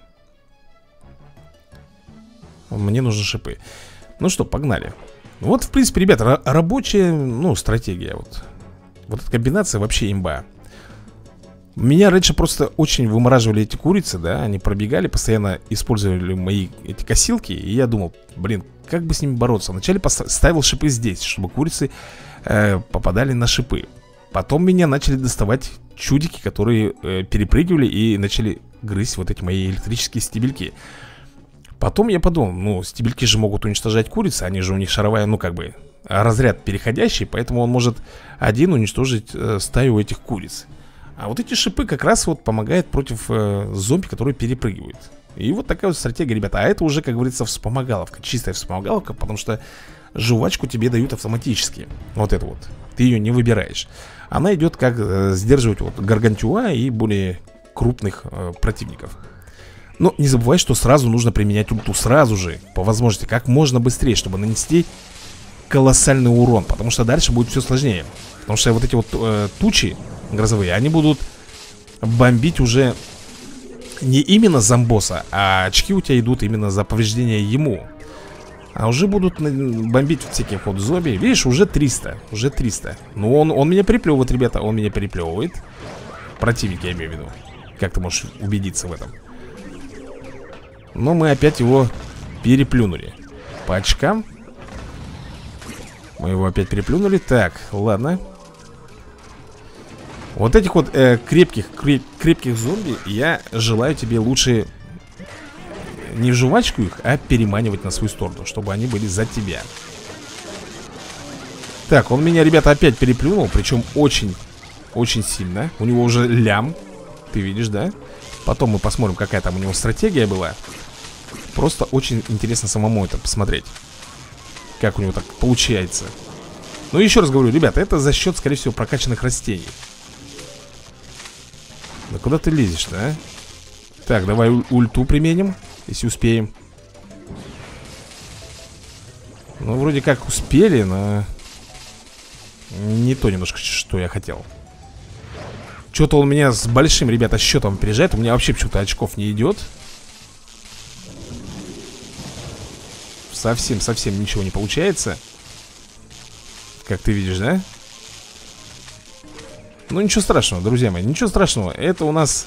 Мне нужны шипы. Ну что, погнали. Вот, в принципе, ребят, рабочая, ну, стратегия. Вот эта комбинация вообще имба. Меня раньше просто очень вымораживали эти курицы, да. Они пробегали, постоянно использовали мои эти косилки. И я думал, блин, как бы с ними бороться. Вначале ставил шипы здесь, чтобы курицы попадали на шипы. Потом меня начали доставать чудики, которые перепрыгивали и начали грызть вот эти мои электрические стебельки. Потом я подумал, ну, стебельки же могут уничтожать курицы. Они же у них шаровая, ну, как бы, разряд переходящий. Поэтому он может один уничтожить стаю этих куриц. А вот эти шипы как раз вот помогают против зомби, которые перепрыгивают. И вот такая вот стратегия, ребята. А это уже, как говорится, вспомогаловка. Чистая вспомогаловка, потому что жвачку тебе дают автоматически. Вот это вот. Ты ее не выбираешь. Она идет как сдерживать вот гаргантюа и более крупных противников. Но не забывай, что сразу нужно применять ульту. Сразу же, по возможности, как можно быстрее, чтобы нанести колоссальный урон. Потому что дальше будет все сложнее. Потому что вот эти вот тучи грозовые, они будут бомбить уже не именно зомбоса, а очки у тебя идут именно за повреждение ему. А уже будут бомбить всяких вот зомби. Видишь, уже 300. Уже 300. Ну, он меня переплевывает, ребята. Он меня переплевывает. Противник, я имею в виду. Как ты можешь убедиться в этом? Но мы опять его переплюнули. По очкам. Мы его опять переплюнули. Так, ладно. Вот этих вот крепких зомби я желаю тебе лучше не в жвачку их, а переманивать на свою сторону, чтобы они были за тебя. Так, он меня, ребята, опять переплюнул. Причем очень сильно. У него уже лям. Ты видишь, да? Потом мы посмотрим, какая там у него стратегия была. Просто очень интересно самому это посмотреть, как у него так получается. Ну, еще раз говорю, ребята, это за счет, скорее всего, прокачанных растений. Да куда ты лезешь-то, а? Так, давай ульту применим, если успеем. Ну, вроде как успели, но не то немножко, что я хотел. Что-то он меня с большим, ребята, счетом опережает. У меня вообще почему-то очков не идет. Совсем ничего не получается. Как ты видишь, да? Ну, ничего страшного, друзья мои, ничего страшного. Это у нас,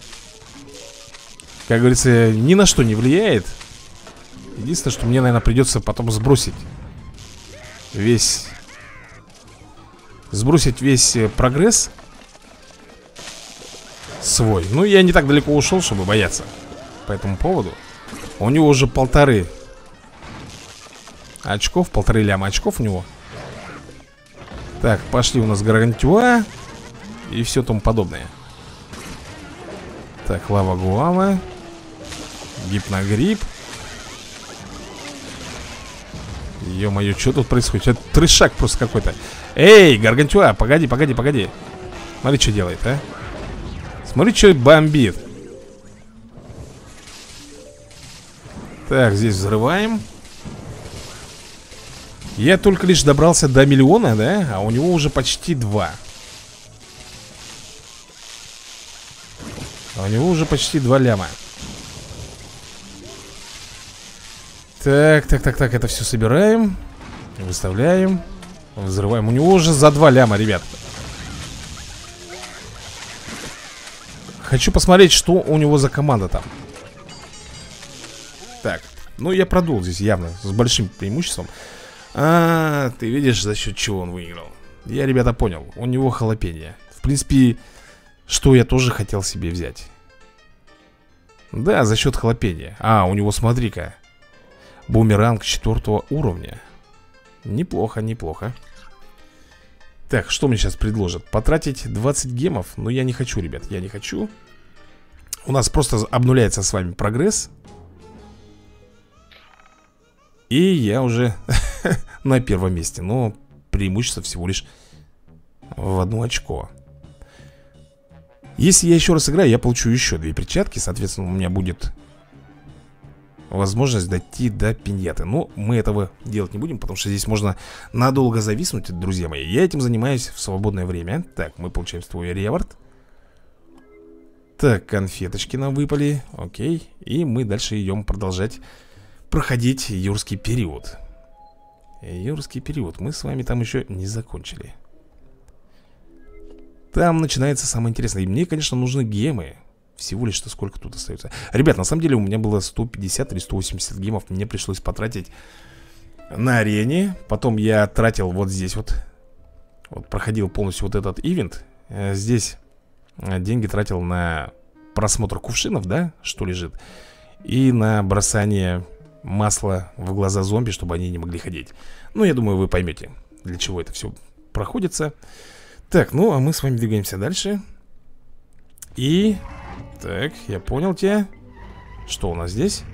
как говорится, ни на что не влияет. Единственное, что мне, наверное, придется потом сбросить весь прогресс свой. Ну, я не так далеко ушел, чтобы бояться по этому поводу. У него уже 1,5 очков, 1,5 ляма очков у него. Так, пошли у нас гаргантюа и все тому подобное. Так, лава гуава, гипногрипп. Ё-моё, что тут происходит? Это трешак просто какой-то. Эй, гаргантюа, погоди. Смотри, что делает, а. Смотри, что бомбит. Так, здесь взрываем. Я только лишь добрался до 1 000 000, да? А у него уже почти 2. А у него уже почти 2 ляма. Так, это все собираем. Выставляем. Взрываем. У него уже за 2 ляма, ребят. Хочу посмотреть, что у него за команда там. Так, ну я продул здесь явно с большим преимуществом. Ты видишь, за счет чего он выиграл? Я, ребята, понял. У него халапеньо. В принципе, что я тоже хотел себе взять. Да, за счет халапеньо. У него, смотри-ка, бумеранг 4 уровня. Неплохо, неплохо. Так, что мне сейчас предложат? Потратить 20 гемов? Но я не хочу, ребят, я не хочу. У нас просто обнуляется с вами прогресс. И я уже на первом месте. Но преимущество всего лишь в 1 очко. Если я еще раз играю, я получу еще 2 перчатки. Соответственно, у меня будет возможность дойти до пиньяты. Но мы этого делать не будем, потому что здесь можно надолго зависнуть, друзья мои. Я этим занимаюсь в свободное время. Так, мы получаем свой реворд. Так, конфеточки нам выпали. Окей. И мы дальше идем продолжать проходить юрский период. Юрский период. Мы с вами там еще не закончили. Там начинается самое интересное. И мне, конечно, нужны гемы. Всего лишь-то сколько тут остается. Ребят, на самом деле у меня было 150 или 180 гемов. Мне пришлось потратить на арене. Потом я тратил вот здесь вот. Вот проходил полностью вот этот ивент. Здесь деньги тратил на просмотр кувшинов, да, что лежит. И на бросание масла в глаза зомби, чтобы они не могли ходить. Ну, я думаю, вы поймете, для чего это все проходится. Так, ну, а мы с вами двигаемся дальше. И... Так, я понял тебя. Что у нас здесь?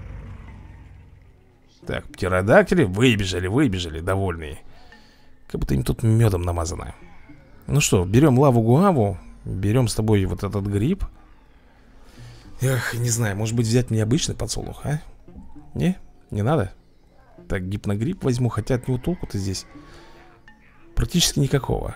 Так, птеродактили. Выбежали, довольные. Как будто им тут медом намазано. Ну что, берем лаву-гуаву. Берем с тобой вот этот гриб. Эх, не знаю, может быть взять мне обычный подсолнух, а? Не надо? Так, гипногриб возьму, хотя от него толку-то здесь практически никакого.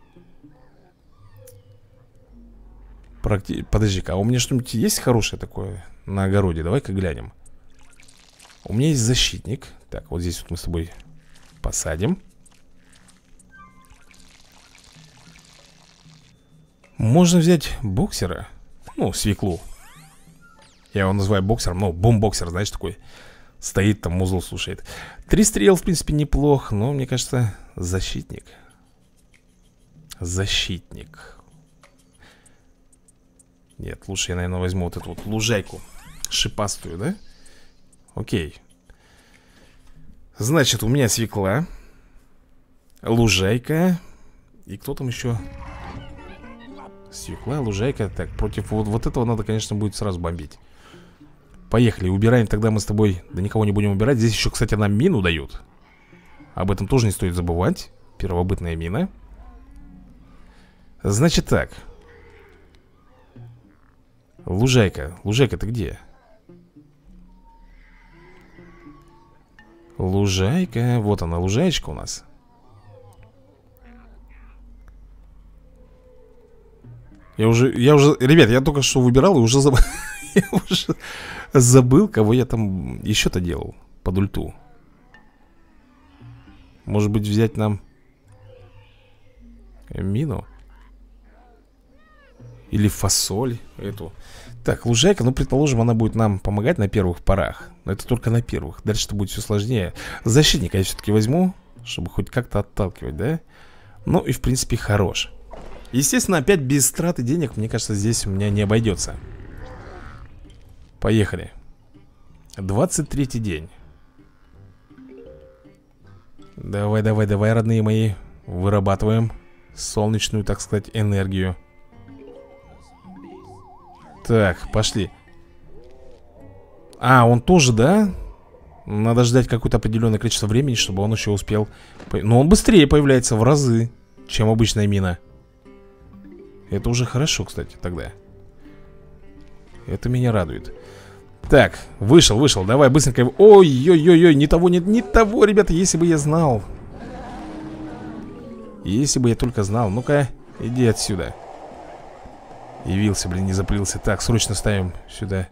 Подожди-ка, а у меня что-нибудь есть хорошее такое на огороде? Давай-ка глянем. У меня есть защитник. Так, вот здесь вот мы с тобой посадим. Можно взять боксера. Ну, свеклу. Я его называю боксером, но бомбоксер, знаешь, такой. Стоит там, музло слушает. 3 стрел, в принципе, неплох. Но, мне кажется, защитник. Защитник. Нет, лучше я, наверное, возьму вот эту вот лужайку шипастую, да? Окей. Значит, у меня свекла, лужайка. И кто там еще? Свекла, лужайка. Так, против вот этого надо, конечно, будет сразу бомбить. Поехали, убираем тогда мы с тобой. Да никого не будем убирать. Здесь еще, кстати, нам мину дают. Об этом тоже не стоит забывать. Первобытная мина. Значит так. Лужайка, лужайка, ты где? Лужайка, вот она, лужаечка у нас. Ребят, я только что выбирал и уже забыл. Я уже забыл, кого я там еще-то делал под ульту. Может быть, взять нам мину? Или фасоль эту. Так, лужайка, ну, предположим, она будет нам помогать на первых порах. Но это только на первых. Дальше-то будет все сложнее. Защитника я все-таки возьму, чтобы хоть как-то отталкивать, да? Ну, и в принципе, хорош. Естественно, опять без траты денег, мне кажется, здесь у меня не обойдется. Поехали. 23-й день. Давай, родные мои. Вырабатываем солнечную, так сказать, энергию. Так, пошли. Он тоже, да? Надо ждать какое-то определенное количество времени, чтобы он еще успел. Но он быстрее появляется в разы, чем обычная мина. Это уже хорошо, кстати, тогда. Это меня радует. Так, вышел, давай быстренько. Ой-ой-ой, не того, ребята, если бы я знал. Если бы я только знал. Ну-ка, иди отсюда. Явился, блин, не запылился. Так, срочно ставим сюда.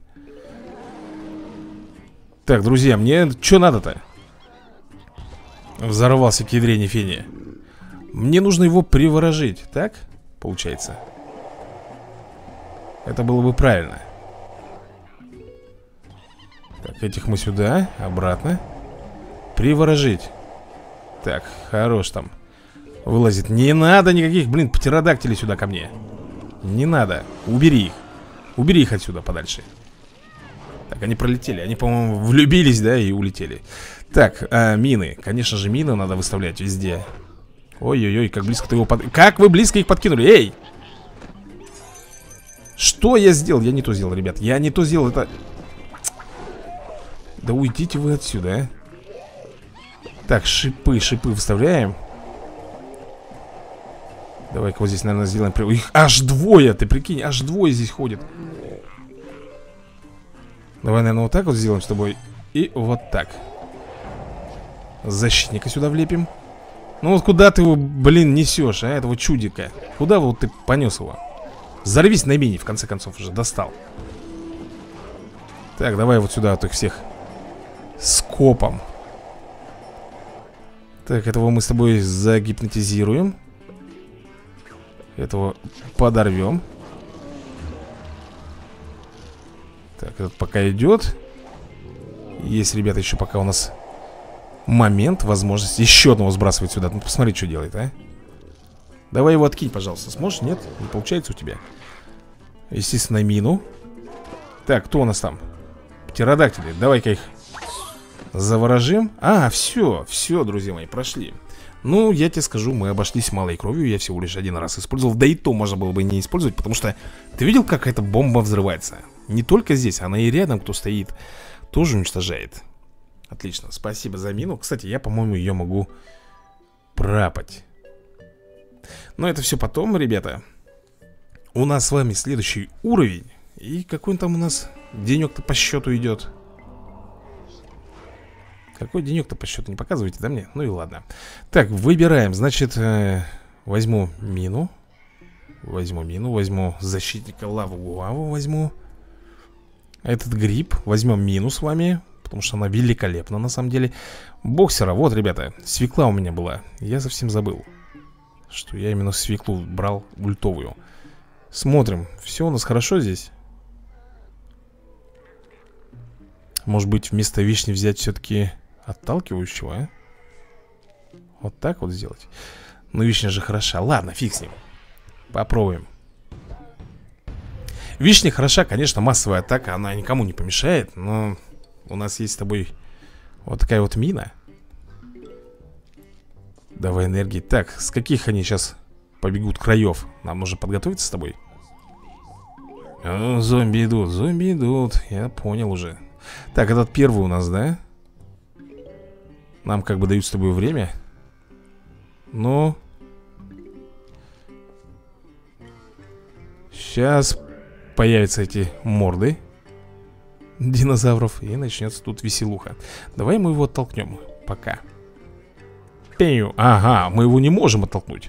Так, друзья, мне что надо-то? Взорвался к ядрене фени. Мне нужно его приворожить. Так, получается. Это было бы правильно. Так, этих мы сюда, обратно. Приворожить. Так, хорош там. Вылазит. Не надо никаких, блин, птеродактилей сюда ко мне. Не надо. Убери их. Убери их отсюда подальше. Так, они пролетели. Они, по-моему, влюбились, да, и улетели. Так, мины. Конечно же, мины надо выставлять везде. Ой-ой-ой, как близко ты его Как вы близко их подкинули? Эй! Что я сделал? Я не то сделал, ребят. Я не то сделал, это... Да уйдите вы отсюда, а. Так, шипы вставляем. Давай-ка вот здесь, наверное, сделаем... Их аж двое, ты прикинь, аж двое здесь ходит. Давай, наверное, вот так вот сделаем с тобой. И вот так. Защитника сюда влепим. Ну вот куда ты его, блин, несешь, а, этого чудика? Куда вот ты понес его? Взорвись на мини, в конце концов, уже достал. Так, давай вот сюда вот их всех скопом. Так, этого мы с тобой загипнотизируем. Этого подорвем. Так, этот пока идет. Есть, ребята, еще пока у нас момент, возможность еще одного сбрасывать сюда. Ну, посмотри, что делает, а. Давай его откинь, пожалуйста. Сможешь? Нет? Не получается у тебя. Естественно, мину. Так, кто у нас там? Птеродактили. Давай-ка их заворожим. А, все, друзья мои, прошли. Ну, я тебе скажу, мы обошлись малой кровью. Я всего лишь один раз использовал. Да и то можно было бы не использовать, потому что ты видел, как эта бомба взрывается? Не только здесь, она и рядом, кто стоит, тоже уничтожает. Отлично, спасибо за мину. Кстати, я, по-моему, ее могу пропать. Но это все потом, ребята. У нас с вами следующий уровень. И какой он там у нас денек-то по счету идет? Какой денек-то по счету не показываете, да, мне? Ну и ладно. Так, выбираем, значит, возьму мину. Возьму защитника лаву-гуаву, возьму. Этот гриб, возьмем мину с вами, потому что она великолепна на самом деле. Боксера, вот, ребята, свекла у меня была. Я совсем забыл, что я именно свеклу брал ультовую. Смотрим, все у нас хорошо здесь. Может быть, вместо вишни взять все-таки отталкивающего, а? Вот так вот сделать. Ну, вишня же хороша. Ладно, фиг с ним. Попробуем. Вишня хороша, конечно, массовая атака. Она никому не помешает. Но у нас есть с тобой вот такая вот мина. Давай энергии. Так, с каких они сейчас побегут краев? Нам нужно подготовиться с тобой. О, зомби идут. Я понял уже. Так, этот первый у нас, да? Нам как бы дают с тобой время. Но сейчас появятся эти морды динозавров, и начнется тут веселуха. Давай мы его оттолкнем. Пока. Пею. Ага, мы его не можем оттолкнуть.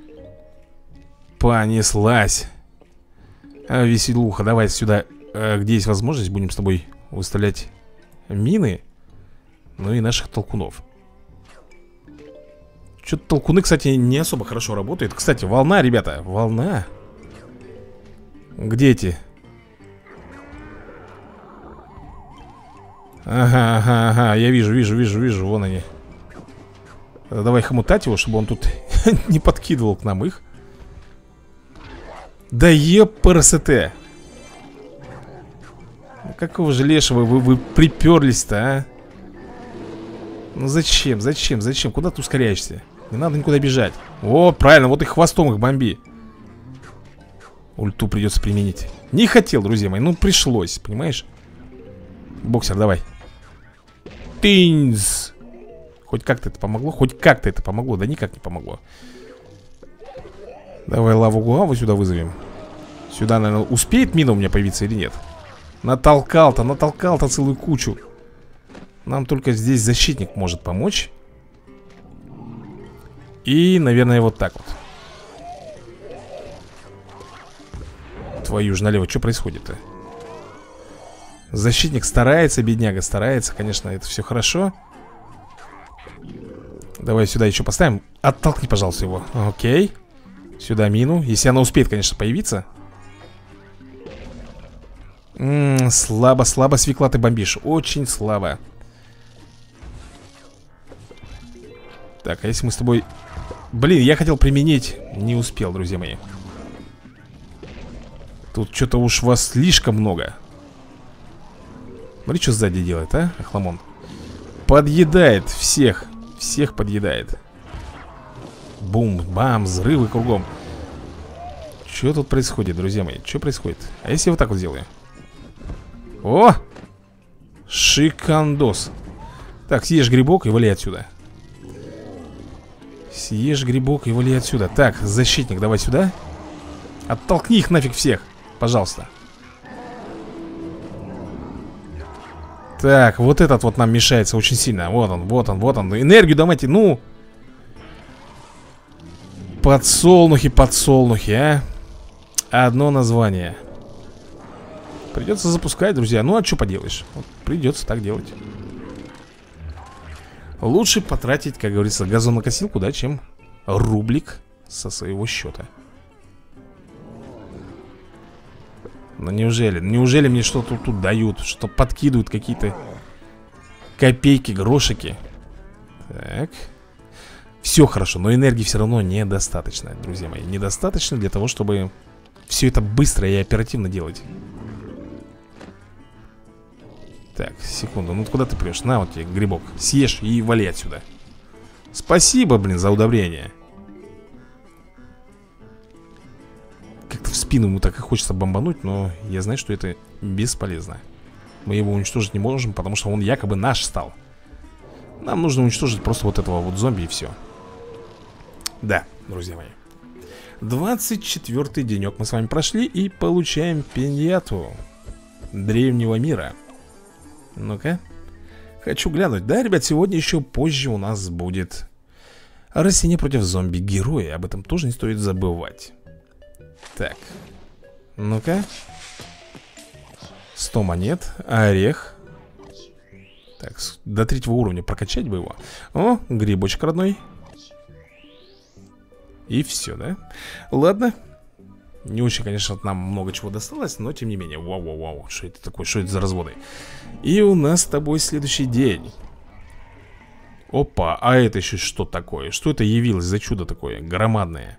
Понеслась. Веселуха. Давай сюда, где есть возможность, будем с тобой выставлять мины. Ну и наших толкунов. Что-то толкуны, кстати, не особо хорошо работают. Кстати, волна, ребята, волна. Где эти? Ага, я вижу, вон они. Давай хомутать его, чтобы он тут не подкидывал к нам их. Да епрст. Какого же лешего вы приперлись-то, а? Ну зачем? Куда ты ускоряешься? Не надо никуда бежать. О, правильно, вот и хвостом их бомби. Ульту придется применить. Не хотел, друзья мои, ну пришлось, понимаешь? Боксер, давай. Тынз. Хоть как-то это помогло? Да никак не помогло. Давай лаву-гуаву сюда вызовем. Сюда, наверное, успеет мина у меня появиться или нет? Натолкал-то целую кучу. Нам только здесь защитник может помочь. И, наверное, вот так вот. Твою же налево, что происходит-то? Защитник старается, бедняга старается. Конечно, это все хорошо. Давай сюда еще поставим. Оттолкни, пожалуйста, его. Окей. Сюда мину. Если она успеет, конечно, появиться. Слабо, слабо, свекла, ты бомбишь. Очень слабо. Так, а если мы с тобой... Блин, я хотел применить. Не успел, друзья мои. Тут что-то уж вас слишком много. Смотри, что сзади делает, а, Охламон. Подъедает всех. Всех подъедает. Бум, бам, взрывы кругом. Что тут происходит, друзья мои? Что происходит? А если я вот так вот сделаю? О! Шикандос. Так, съешь грибок и вали отсюда. Съешь грибок и вали отсюда. Так, защитник, давай сюда. Оттолкни их нафиг всех, пожалуйста. Так, вот этот вот нам мешается очень сильно. Вот он, вот он, вот он. Энергию давайте, ну. Подсолнухи, подсолнухи, а. Одно название. Придется запускать, друзья. Ну, а что поделаешь? Вот, придется так делать. Лучше потратить, как говорится, газонокосилку, да, чем рублик со своего счета. Ну, неужели? Неужели мне что-то тут дают? Что подкидывают какие-то копейки, грошики? Так. Все хорошо, но энергии все равно недостаточно, друзья мои. Недостаточно для того, чтобы все это быстро и оперативно делать. Так, секунду, ну куда ты прешь? На, вот тебе грибок. Съешь и вали отсюда. Спасибо, блин, за удобрение. Как-то в спину ему так и хочется бомбануть, но я знаю, что это бесполезно. Мы его уничтожить не можем, потому что он якобы наш стал. Нам нужно уничтожить просто вот этого вот зомби и все. Да, друзья мои. 24-й денек мы с вами прошли и получаем пиньяту древнего мира. Ну-ка. Хочу глянуть. Да, ребят, сегодня еще позже у нас будет растение против зомби-герои. Об этом тоже не стоит забывать. Так. Ну-ка. 100 монет. Орех. Так, до 3-го уровня прокачать бы его. О, грибочек родной. И все, да? Ладно. Не очень, конечно, нам много чего досталось, но тем не менее. Вау-вау-вау, что это такое? Что это за разводы? И у нас с тобой следующий день. Опа, а это еще что такое? Что это явилось за чудо такое громадное?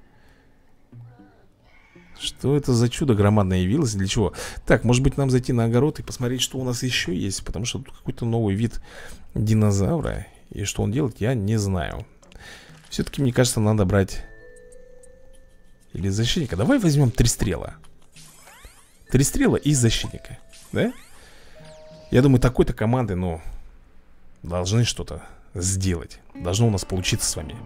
Что это за чудо громадное явилось? Для чего? Так, может быть нам зайти на огород и посмотреть, что у нас еще есть. Потому что тут какой-то новый вид динозавра. И что он делает, я не знаю. Все-таки, мне кажется, надо брать... Или защитника. Давай возьмем 3 стрела. 3 стрела и защитника. Да? Я думаю, такой-то команды, ну, должны что-то сделать. Должно у нас получиться с вами.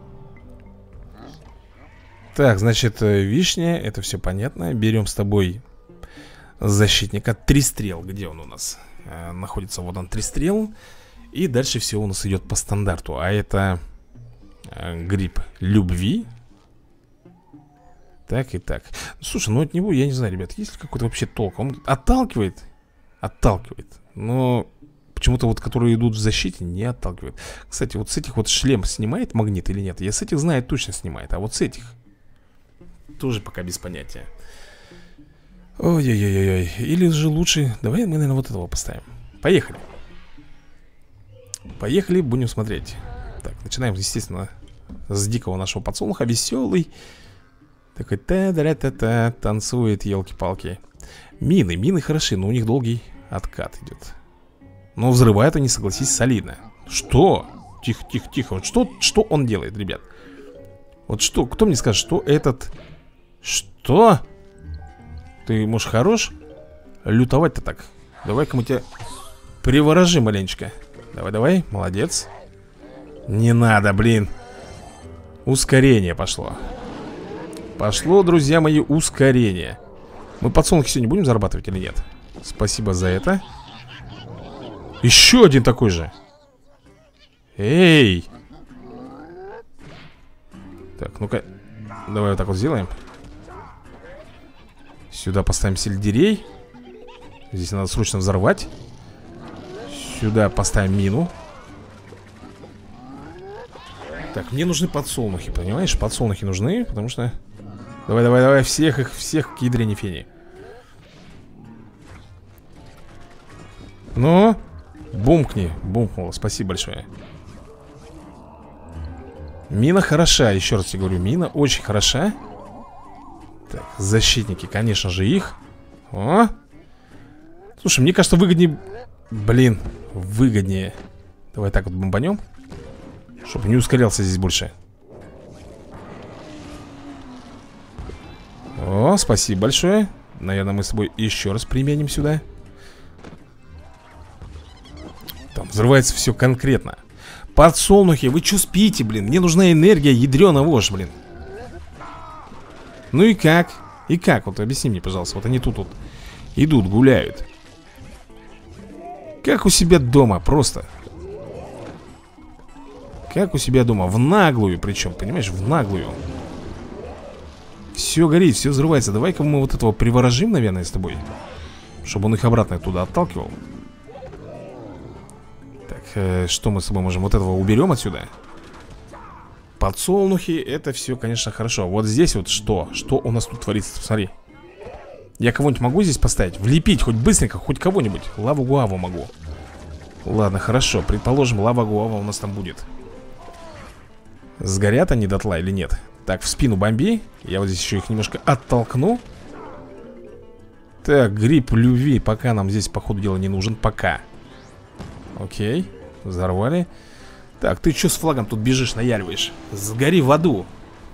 Так, значит, вишня. Это все понятно. Берем с тобой защитника. 3 стрел. Где он у нас? Находится, вот он, 3 стрел. И дальше все у нас идет по стандарту. А это гриб любви. Так и так. Слушай, ну от него, я не знаю, ребят, есть ли какой-то вообще толк? Он отталкивает? Отталкивает. Но почему-то вот, которые идут в защите, не отталкивает. Кстати, вот с этих вот шлем снимает магнит или нет? Я с этих знаю, точно снимает. А вот с этих тоже пока без понятия. Ой-ой-ой-ой. Или же лучше... Давай мы, наверное, вот этого поставим. Поехали. Поехали, будем смотреть. Так, начинаем, естественно, с дикого нашего подсолнуха. Веселый. Такой та-да-та-та, танцует, елки-палки. Мины хороши, но у них долгий откат идет. Но взрывают они, согласись, солидно. Что? Тихо, тихо, тихо. Вот что он делает, ребят? Вот что, кто мне скажет, что этот... Что? Ты, может, хорош? Лютовать-то так. Давай-ка мы тебя приворожим маленечко. Давай, молодец. Не надо, блин. Ускорение пошло. Пошло, друзья мои, ускорение. Мы подсолнухи сегодня будем зарабатывать или нет? Спасибо за это. Еще один такой же. Эй! Так, ну-ка. Давай вот так вот сделаем. Сюда поставим сельдерей. Здесь надо срочно взорвать. Сюда поставим мину. Так, мне нужны подсолнухи, понимаешь? Подсолнухи нужны, потому что... Давай, всех их, всех к ядрене фени. Ну, бумкни. Бумкнуло, спасибо большое. Мина хороша, еще раз тебе говорю. Мина очень хороша. Так, защитники, конечно же, их. О! Слушай, мне кажется, выгоднее... Блин, выгоднее. Давай так вот бомбанем, чтобы не ускорялся здесь больше. О, спасибо большое. Наверное, мы с тобой еще раз применим сюда. Там взрывается все конкретно. Подсолнухи, вы что спите, блин? Мне нужна энергия, ядрёна вошь, блин. Ну и как? И как? Вот объясни мне, пожалуйста. Вот они тут вот идут, гуляют. Как у себя дома, просто. Как у себя дома, в наглую причем, понимаешь, в наглую. Все горит, все взрывается. Давай-ка мы вот этого приворожим, наверное, с тобой, чтобы он их обратно туда отталкивал. Так, что мы с тобой можем? Вот этого уберем отсюда. Подсолнухи, это все, конечно, хорошо. Вот здесь вот что? Что у нас тут творится? Смотри. Я кого-нибудь могу здесь поставить? Влепить хоть быстренько, хоть кого-нибудь. Лаву-гуаву могу. Ладно, хорошо. Предположим, лава-гуава у нас там будет. Сгорят они дотла или нет? Так, в спину бомби. Я вот здесь еще их немножко оттолкну. Так, гриб любви пока нам здесь, по ходу дела, не нужен. Пока. Окей, взорвали. Так, ты что с флагом тут бежишь, наяриваешь? Сгори в аду.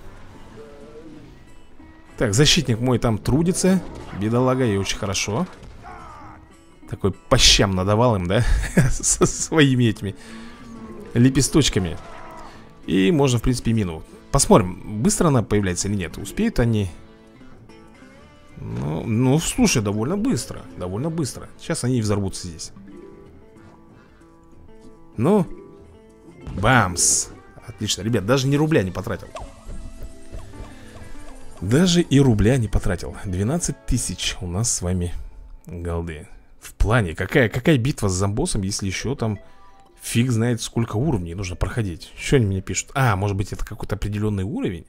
Так, защитник мой там трудится. Бедолага, и очень хорошо. Такой по щам надавал им, да? Со своими этими лепесточками. И можно, в принципе, мину. Посмотрим, быстро она появляется или нет. Успеют они? Ну, слушай, довольно быстро. Довольно быстро. Сейчас они и взорвутся здесь. Ну, бамс. Отлично, ребят, даже ни рубля не потратил. Даже и рубля не потратил. 12 тысяч у нас с вами голды. В плане, какая битва с зомбосом, если еще там фиг знает сколько уровней нужно проходить. Что они мне пишут? А, может быть это какой-то определенный уровень?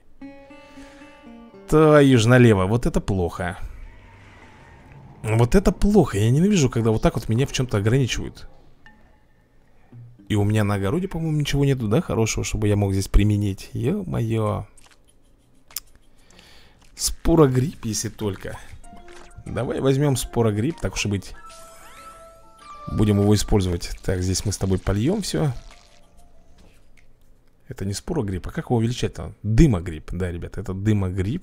Твою ж налево, вот это плохо. Вот это плохо, я ненавижу, когда вот так вот меня в чем-то ограничивают. И у меня на огороде, по-моему, ничего нету, да, хорошего, чтобы я мог здесь применить. Ё-моё. Спорогриб, если только. Давай возьмем спорогриб, так уж и быть. Будем его использовать. Так, здесь мы с тобой польем все. Это не спорогриб, а как его величать-то? Дымогриб, да, ребят, это дымогриб.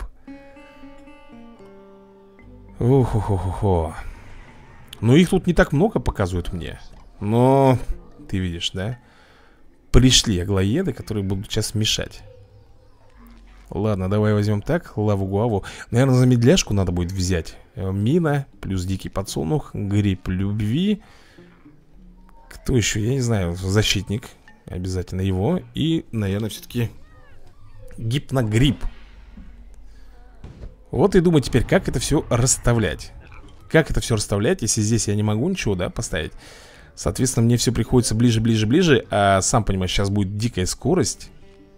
Ох-ох-ох-ох. Ну, их тут не так много показывают мне. Но, ты видишь, да? Пришли аглоеды, которые будут сейчас мешать. Ладно, давай возьмем так, лаву-гуаву. Наверное, замедляшку надо будет взять. Мина, плюс дикий подсолнух, гриб любви. Кто еще? Я не знаю, защитник. Обязательно его. И, наверное, все-таки гипногриб. Вот и думаю теперь, как это все расставлять. Как это все расставлять, если здесь я не могу ничего, да, поставить. Соответственно, мне все приходится ближе, ближе, ближе. А сам понимаешь, сейчас будет дикая скорость.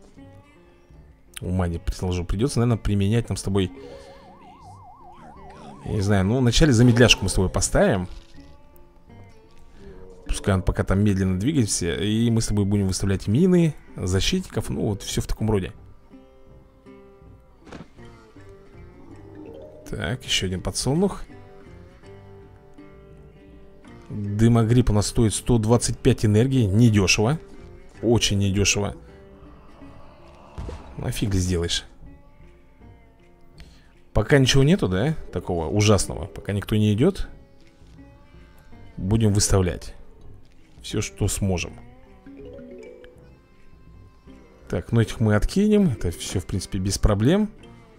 Ума не приложу. Придется, наверное, применять нам с тобой. Я не знаю, ну, вначале замедляшку мы с тобой поставим. Пускай он пока там медленно двигается. И мы с тобой будем выставлять мины, защитников. Ну, вот все в таком роде. Так, еще один подсолнух. Дымогриб у нас стоит 125 энергии. Недешево. Очень недешево. Нафиг сделаешь. Пока ничего нету, да? Такого ужасного. Пока никто не идет. Будем выставлять все, что сможем. Так, ну этих мы откинем. Это все, в принципе, без проблем.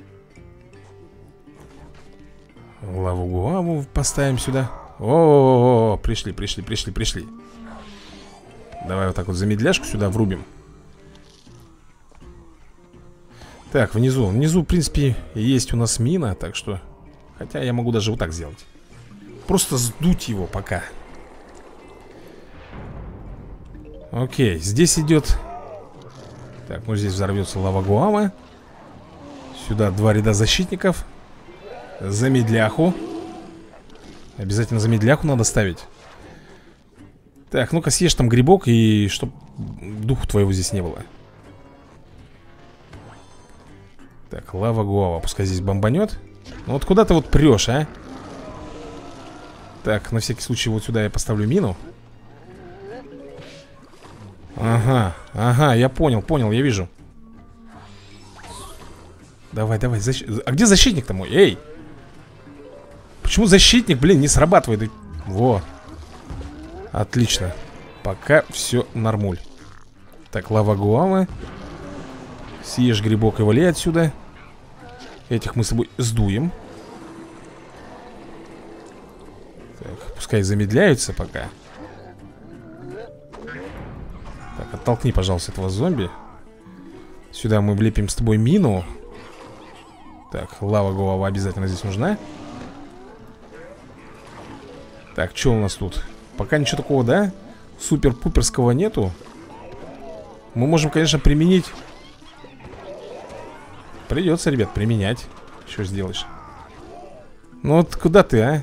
Лаву-гуаву поставим сюда. О-о-о, пришли, пришли, пришли, пришли. Давай вот так вот замедляшку сюда врубим. Так, внизу, в принципе, есть у нас мина. Так что, хотя я могу даже вот так сделать. Просто сдуть его пока. Окей, здесь идет. Так, ну здесь взорвется лава-гуава. Сюда 2 ряда защитников. Замедляху. Обязательно замедляху надо ставить. Так, ну-ка съешь там грибок, и чтоб духу твоего здесь не было. Так, лава гуава, пускай здесь бомбанет. Ну вот куда ты вот прешь, а? Так, на всякий случай вот сюда я поставлю мину. Ага, ага, я понял, я вижу. Давай, А где защитник-то мой? Эй! Почему защитник, блин, не срабатывает? Во. Отлично. Пока все нормуль. Так, лава гуава. Съешь грибок и вали отсюда. Этих мы с собой сдуем. Так, пускай замедляются пока. Так, оттолкни, пожалуйста, этого зомби. Сюда мы влепим с тобой мину. Так, лава гуава обязательно здесь нужна. Так, что у нас тут? Пока ничего такого, да? Супер-пуперского нету. Мы можем, конечно, применить. Придется, ребят, применять. Что сделаешь? Ну вот куда ты, а?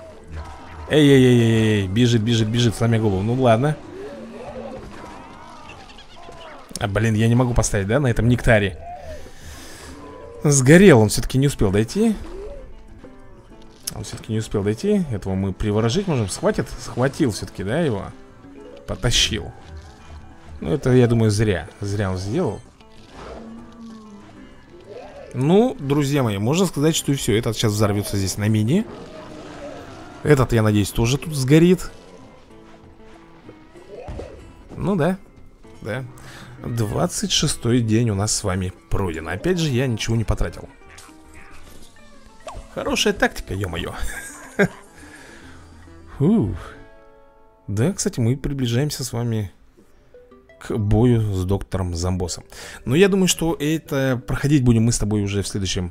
Эй, бежит, сломя голову. Ну ладно. А, блин, я не могу поставить, да, на этом нектаре. Сгорел, он все-таки не успел дойти. Этого мы приворожить можем. Схватит? Схватил все-таки, да, его? Потащил. Ну, это, я думаю, зря. Зря он сделал. Ну, друзья мои, можно сказать, что и все. Этот сейчас взорвется здесь на мине. Этот, я надеюсь, тоже тут сгорит. Ну да. Да. 26-й день у нас с вами пройден. Опять же, я ничего не потратил. Хорошая тактика, ё-моё. Да, кстати, мы приближаемся с вами к бою с доктором Зомбосом. Но я думаю, что это проходить будем мы с тобой уже в следующий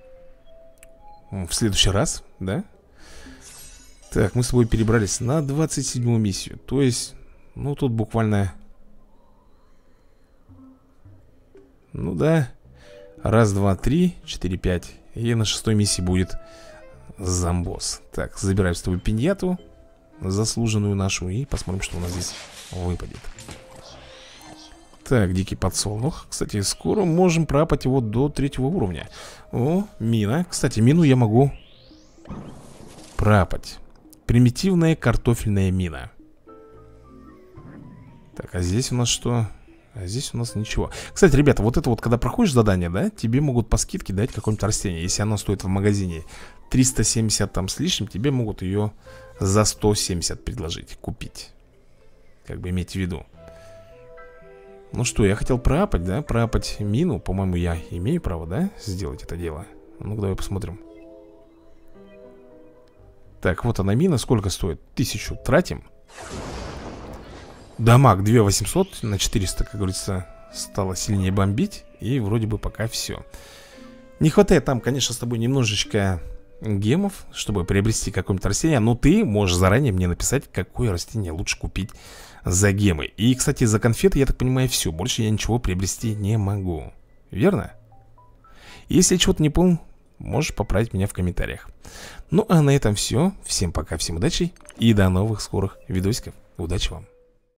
раз, да? Так, мы с тобой перебрались на 27-ю миссию. То есть, ну тут буквально... Ну да. Раз, два, три, 4, 5. И на 6-й миссии будет Зомбос. Так, забираем с тобой пиньяту заслуженную нашу. И посмотрим, что у нас здесь выпадет. Так, дикий подсолнух. Кстати, скоро можем пропать его до 3-го уровня. О, мина. Кстати, мину я могу пропать. Примитивная картофельная мина. Так, а здесь у нас что? А здесь у нас ничего. Кстати, ребята, вот это вот, когда проходишь задание, да, тебе могут по скидке дать какое-нибудь растение. Если оно стоит в магазине 370 там с лишним, тебе могут ее за 170 предложить, купить. Как бы имейте в виду. Ну что, я хотел пропать, да, пропать мину. По-моему, я имею право, да, сделать это дело. Ну-ка, давай посмотрим. Так, вот она мина, сколько стоит? 1000 тратим. Дамаг 2800 на 400, как говорится, стало сильнее бомбить. И вроде бы пока все. Не хватает там, конечно, с тобой немножечко гемов, чтобы приобрести какое-нибудь растение. Но ты можешь заранее мне написать, какое растение лучше купить за гемы. И, кстати, за конфеты, я так понимаю, все. Больше я ничего приобрести не могу. Верно? Если я чего-то не понял, можешь поправить меня в комментариях. Ну, а на этом все. Всем пока, всем удачи. И до новых скорых видосиков. Удачи вам.